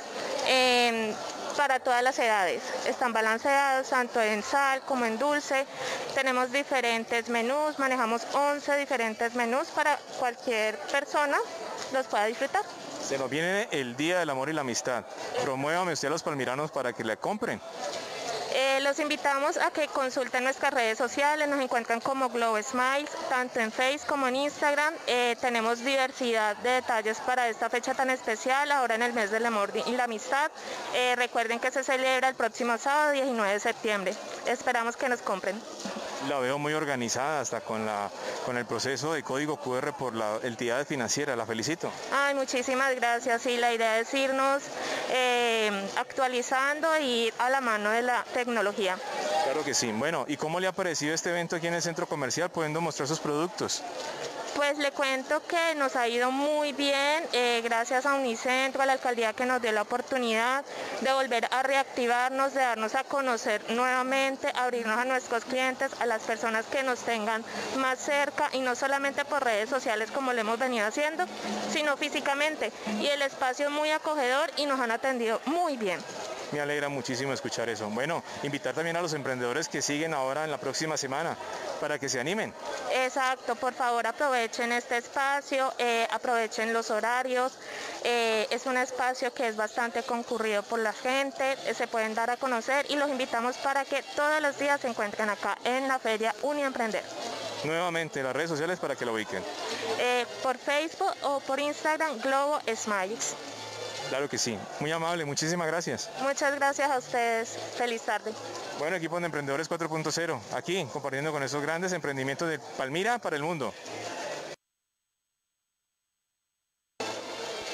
para todas las edades. Están balanceados tanto en sal como en dulce. Tenemos diferentes menús, manejamos 11 diferentes menús para cualquier persona los pueda disfrutar. Se nos viene el Día del Amor y la Amistad. Promuévame usted a los palmiranos para que le compren. Los invitamos a que consulten nuestras redes sociales, nos encuentran como Globe Smiles, tanto en Facebook como en Instagram. Tenemos diversidad de detalles para esta fecha tan especial, ahora en el mes del amor y la amistad. Recuerden que se celebra el próximo sábado 19 de septiembre. Esperamos que nos compren. La veo muy organizada, hasta con el proceso de código QR por la entidad financiera, la felicito. Ay, muchísimas gracias. Sí, la idea es irnos actualizando y ir a la mano de la tecnología. Claro que sí. Bueno, ¿y cómo le ha parecido este evento aquí en el centro comercial, pudiendo mostrar sus productos? Pues le cuento que nos ha ido muy bien, gracias a Unicentro, a la alcaldía que nos dio la oportunidad de volver a reactivarnos, de darnos a conocer nuevamente, abrirnos a nuestros clientes, a las personas que nos tengan más cerca y no solamente por redes sociales como lo hemos venido haciendo, sino físicamente. Y el espacio es muy acogedor y nos han atendido muy bien. Me alegra muchísimo escuchar eso. Bueno, invitar también a los emprendedores que siguen ahora en la próxima semana para que se animen. Exacto, por favor aprovechen este espacio, aprovechen los horarios. Es un espacio que es bastante concurrido por la gente, se pueden dar a conocer y los invitamos para que todos los días se encuentren acá en la Feria Uniemprender. Nuevamente, las redes sociales para que lo ubiquen. Por Facebook o por Instagram, Globo Smiles. Claro que sí. Muy amable, muchísimas gracias. Muchas gracias a ustedes. Feliz tarde. Bueno, equipo de Emprendedores 4.0, aquí compartiendo con esos grandes emprendimientos de Palmira para el mundo.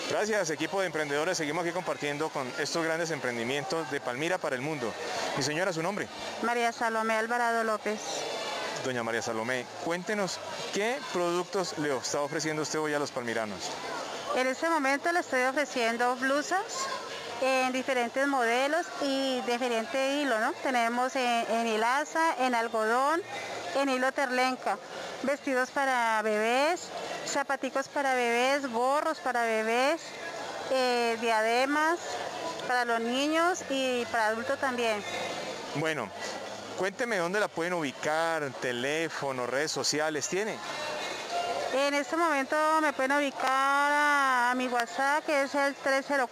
Gracias, equipo de emprendedores. Seguimos aquí compartiendo con estos grandes emprendimientos de Palmira para el mundo. Mi señora, ¿su nombre? María Salomé Alvarado López. Doña María Salomé, cuéntenos qué productos le está ofreciendo usted hoy a los palmiranos. En este momento le estoy ofreciendo blusas en diferentes modelos y diferente hilo, ¿no? Tenemos en hilaza, en algodón, en hilo terlenca, vestidos para bebés, zapaticos para bebés, gorros para bebés, diademas para los niños y para adultos también. Bueno, cuénteme dónde la pueden ubicar, teléfono, redes sociales, ¿tiene? En este momento me pueden ubicar a mi WhatsApp, que es el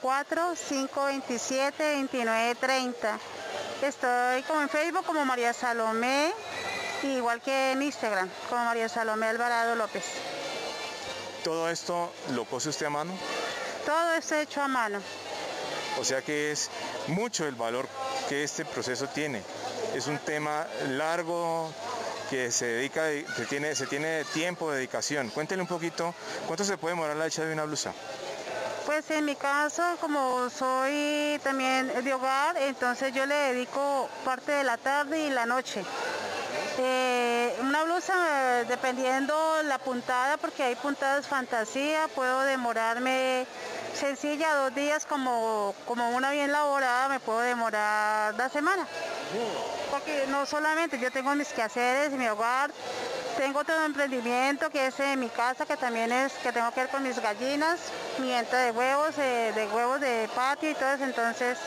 304-527-2930. Estoy como en Facebook como María Salomé, igual que en Instagram, como María Salomé Alvarado López. ¿Todo esto lo cose usted a mano? Todo esto hecho a mano. O sea que es mucho el valor que este proceso tiene. Es un tema largo, que se tiene tiempo de dedicación. Cuéntele un poquito, ¿cuánto se puede demorar la hecha de una blusa? Pues en mi caso, como soy también de hogar, entonces yo le dedico parte de la tarde y la noche. Una blusa, dependiendo la puntada, porque hay puntadas fantasía, puedo demorarme sencilla 2 días, como una bien elaborada me puedo demorar 2 semanas. Porque no solamente yo tengo mis quehaceres, mi hogar, tengo otro emprendimiento que es en mi casa, que también es que tengo que ver con mis gallinas, mi venta de huevos de patio y todo eso, entonces,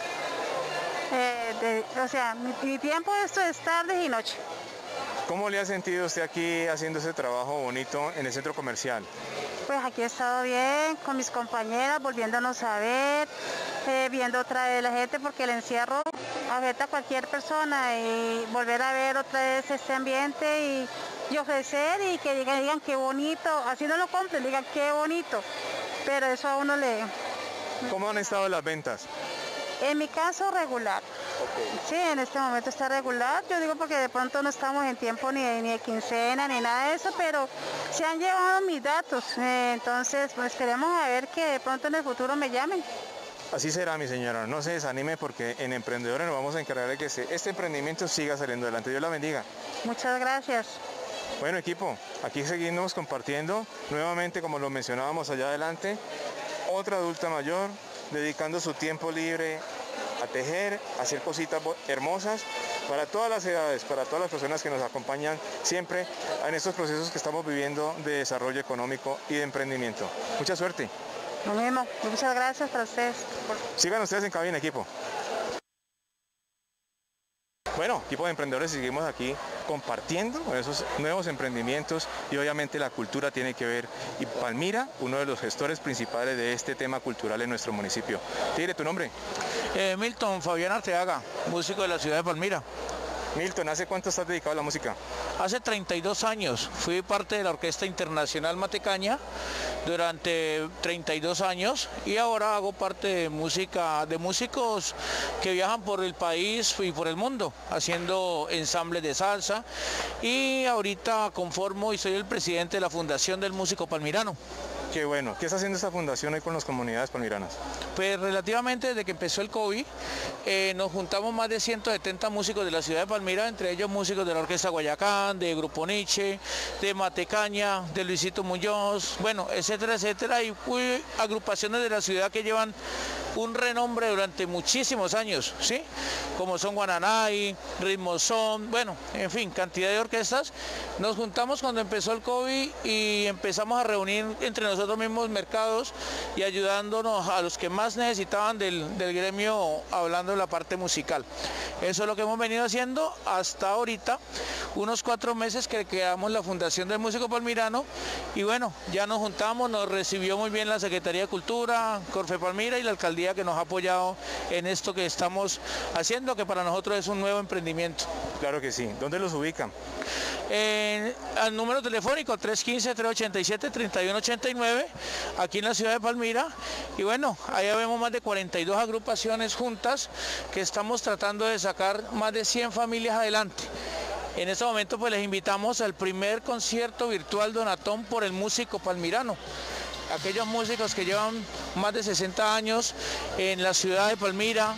o sea, mi tiempo esto es tarde y noche. ¿Cómo le ha sentido usted aquí haciendo ese trabajo bonito en el centro comercial? Pues aquí he estado bien con mis compañeras, volviéndonos a ver, viendo otra vez la gente, porque el encierro afecta a cualquier persona, y volver a ver otra vez este ambiente y ofrecer y que digan qué bonito, así no lo compren, digan qué bonito, pero eso a uno le... ¿Cómo han estado las ventas? En mi caso, regular. Okay. Sí, en este momento está regular. Yo digo porque de pronto no estamos en tiempo ni de quincena ni nada de eso, pero se han llevado mis datos. Entonces, pues esperemos a ver que de pronto en el futuro me llamen. Así será, mi señora. No se desanime, porque en Emprendedores nos vamos a encargar de que este emprendimiento siga saliendo adelante. Dios la bendiga. Muchas gracias. Bueno, equipo, aquí seguimos compartiendo. Nuevamente, como lo mencionábamos allá adelante, otra adulta mayor dedicando su tiempo libre a tejer, a hacer cositas hermosas para todas las edades, para todas las personas que nos acompañan siempre en estos procesos que estamos viviendo de desarrollo económico y de emprendimiento. Mucha suerte. Lo mismo, muchas gracias para ustedes. Sigan ustedes en cabina, equipo. Bueno, equipo de emprendedores, seguimos aquí compartiendo esos nuevos emprendimientos, y obviamente la cultura tiene que ver, y Palmira, uno de los gestores principales de este tema cultural en nuestro municipio. Dile tu nombre. Milton Fabián Arteaga, músico de la ciudad de Palmira. Milton, ¿hace cuánto estás dedicado a la música? Hace 32 años, fui parte de la Orquesta Internacional Matecaña durante 32 años, y ahora hago parte de músicos que viajan por el país y por el mundo, haciendo ensambles de salsa, y ahorita conformo y soy el presidente de la Fundación del Músico Palmirano. Qué bueno. ¿Qué está haciendo esta fundación hoy con las comunidades palmiranas? Pues relativamente desde que empezó el COVID, nos juntamos más de 170 músicos de la ciudad de Palmira, entre ellos músicos de la Orquesta Guayacán, de Grupo Nietzsche, de Matecaña, de Luisito Muñoz, bueno, etcétera, etcétera, y agrupaciones de la ciudad que llevan un renombre durante muchísimos años, ¿sí? Como son Guananay, Ritmo Son, bueno, en fin, cantidad de orquestas. Nos juntamos cuando empezó el COVID y empezamos a reunir entre nosotros mismos mercados y ayudándonos a los que más necesitaban del gremio, hablando de la parte musical. Eso es lo que hemos venido haciendo hasta ahorita, unos 4 meses que creamos la Fundación del Músico Palmirano, y bueno, ya nos juntamos, nos recibió muy bien la Secretaría de Cultura, Corfe Palmira y la Alcaldía, que nos ha apoyado en esto que estamos haciendo, que para nosotros es un nuevo emprendimiento. Claro que sí. ¿Dónde los ubican? Al número telefónico 315-387-3189, aquí en la ciudad de Palmira, y bueno, allá vemos más de 42 agrupaciones juntas que estamos tratando de sacar más de 100 familias adelante. En este momento pues les invitamos al primer concierto virtual Donatón por el músico palmirano. aquellos músicos que llevan más de 60 años en la ciudad de Palmira.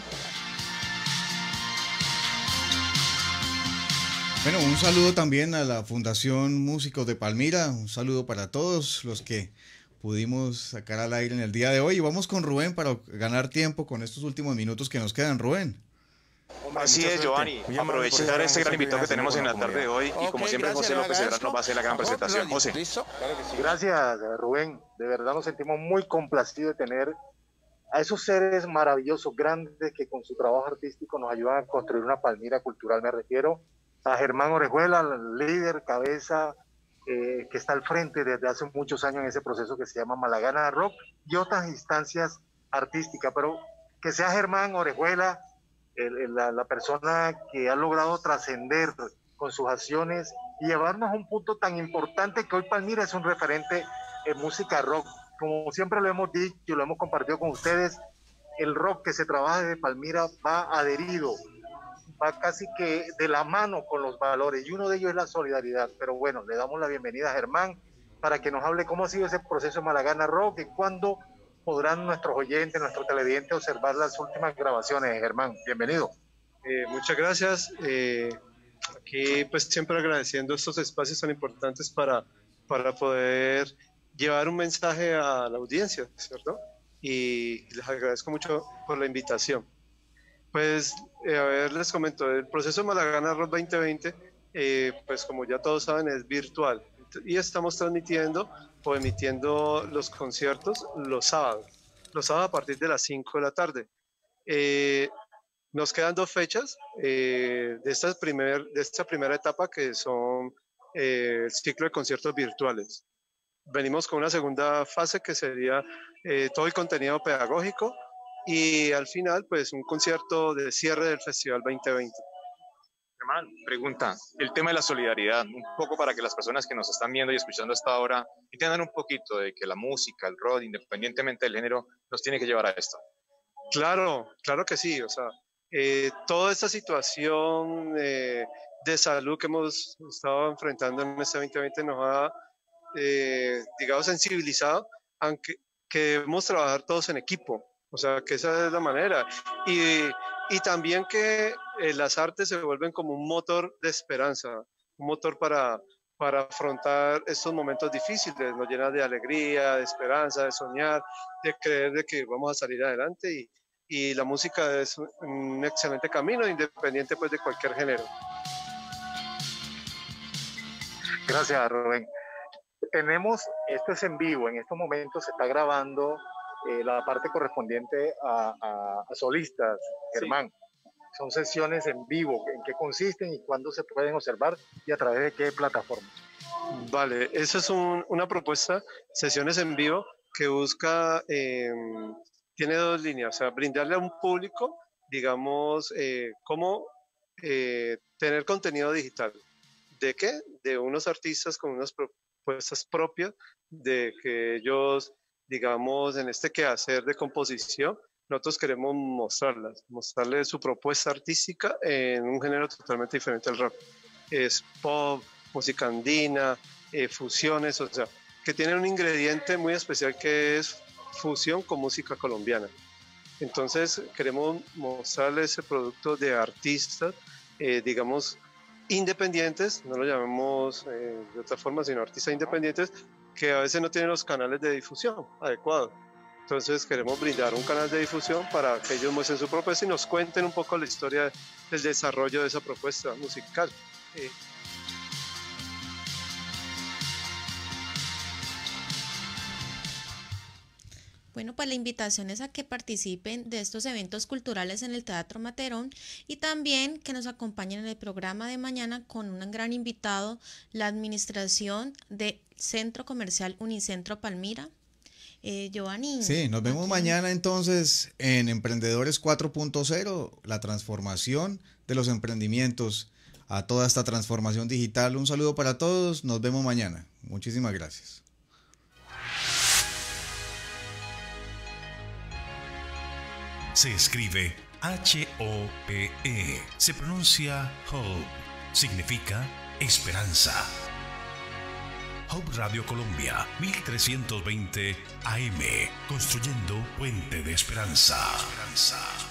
Bueno, un saludo también a la Fundación Músicos de Palmira, un saludo para todos los que pudimos sacar al aire en el día de hoy. Y vamos con Rubén para ganar tiempo con estos últimos minutos que nos quedan, Rubén. Así es, Giovanni. Aprovechar este gran invitado que tenemos en la tarde de hoy y como siempre José López Cedrán nos va a hacer la gran presentación. José. ¿Listo? Gracias, Rubén. De verdad nos sentimos muy complacidos de tener a esos seres maravillosos, grandes, que con su trabajo artístico nos ayudan a construir una Palmira cultural. Me refiero a Germán Orejuela, líder, cabeza, que está al frente desde hace muchos años en ese proceso que se llama Malagana Rock y otras instancias artísticas, pero que sea Germán Orejuela la persona que ha logrado trascender con sus acciones y llevarnos a un punto tan importante que hoy Palmira es un referente en música rock. Como siempre lo hemos dicho y lo hemos compartido con ustedes, el rock que se trabaja desde Palmira va adherido, va casi que de la mano con los valores y uno de ellos es la solidaridad. Pero bueno, le damos la bienvenida a Germán para que nos hable cómo ha sido ese proceso de Malagana Rock y cuándo podrán nuestros oyentes, nuestros televidentes observar las últimas grabaciones. Germán, bienvenido. Muchas gracias. Aquí pues siempre agradeciendo estos espacios tan importantes para poder llevar un mensaje a la audiencia, ¿cierto? Y les agradezco mucho por la invitación. Pues, les comento, el proceso Malagana Rock 2020, pues como ya todos saben, es virtual. Y estamos transmitiendo o emitiendo los conciertos los sábados a partir de las 5 de la tarde. Nos quedan 2 fechas de esta primera etapa, que son el ciclo de conciertos virtuales. Venimos con una segunda fase que sería todo el contenido pedagógico y al final pues un concierto de cierre del Festival 2020. Germán, pregunta, el tema de la solidaridad, un poco para que las personas que nos están viendo y escuchando hasta ahora entiendan un poquito de que la música, el rock, independientemente del género, nos tiene que llevar a esto. Claro que sí, o sea, toda esta situación de salud que hemos estado enfrentando en este 2020 nos ha, digamos, sensibilizado, aunque que debemos trabajar todos en equipo, o sea, que esa es la manera. Y también que las artes se vuelven como un motor de esperanza, un motor para afrontar estos momentos difíciles, nos llena de alegría, de esperanza, de soñar, de creer de que vamos a salir adelante y la música es un excelente camino, independiente pues de cualquier género. Gracias, Rubén. Esto es en vivo, en estos momentos se está grabando la parte correspondiente a solistas, Germán. Sí. Son sesiones en vivo. ¿En qué consisten y cuándo se pueden observar y a través de qué plataforma? Vale, esa es una propuesta, sesiones en vivo, que busca, tiene 2 líneas, o sea, brindarle a un público, digamos, cómo tener contenido digital. ¿De qué? De unos artistas con unas propuestas propias, de que ellos, digamos, en este quehacer de composición, nosotros queremos mostrarles su propuesta artística en un género totalmente diferente al rock. Es pop, música andina, fusiones, o sea, que tienen un ingrediente muy especial que es fusión con música colombiana. Entonces queremos mostrarles ese producto de artistas, digamos, independientes, no lo llamemos de otra forma, sino artistas independientes, que a veces no tienen los canales de difusión adecuados. Entonces queremos brindar un canal de difusión para que ellos muestren su propuesta y nos cuenten un poco la historia del desarrollo de esa propuesta musical. Bueno, pues la invitación es a que participen de estos eventos culturales en el Teatro Materón y también que nos acompañen en el programa de mañana con un gran invitado, la administración del Centro Comercial Unicentro Palmira. Giovanni. Sí, nos vemos mañana entonces en Emprendedores 4.0, la transformación de los emprendimientos a toda esta transformación digital. Un saludo para todos, nos vemos mañana. Muchísimas gracias. Se escribe H-O-P-E. Se pronuncia Hope. Significa esperanza. Hope Radio Colombia, 1320 AM, construyendo puente de esperanza.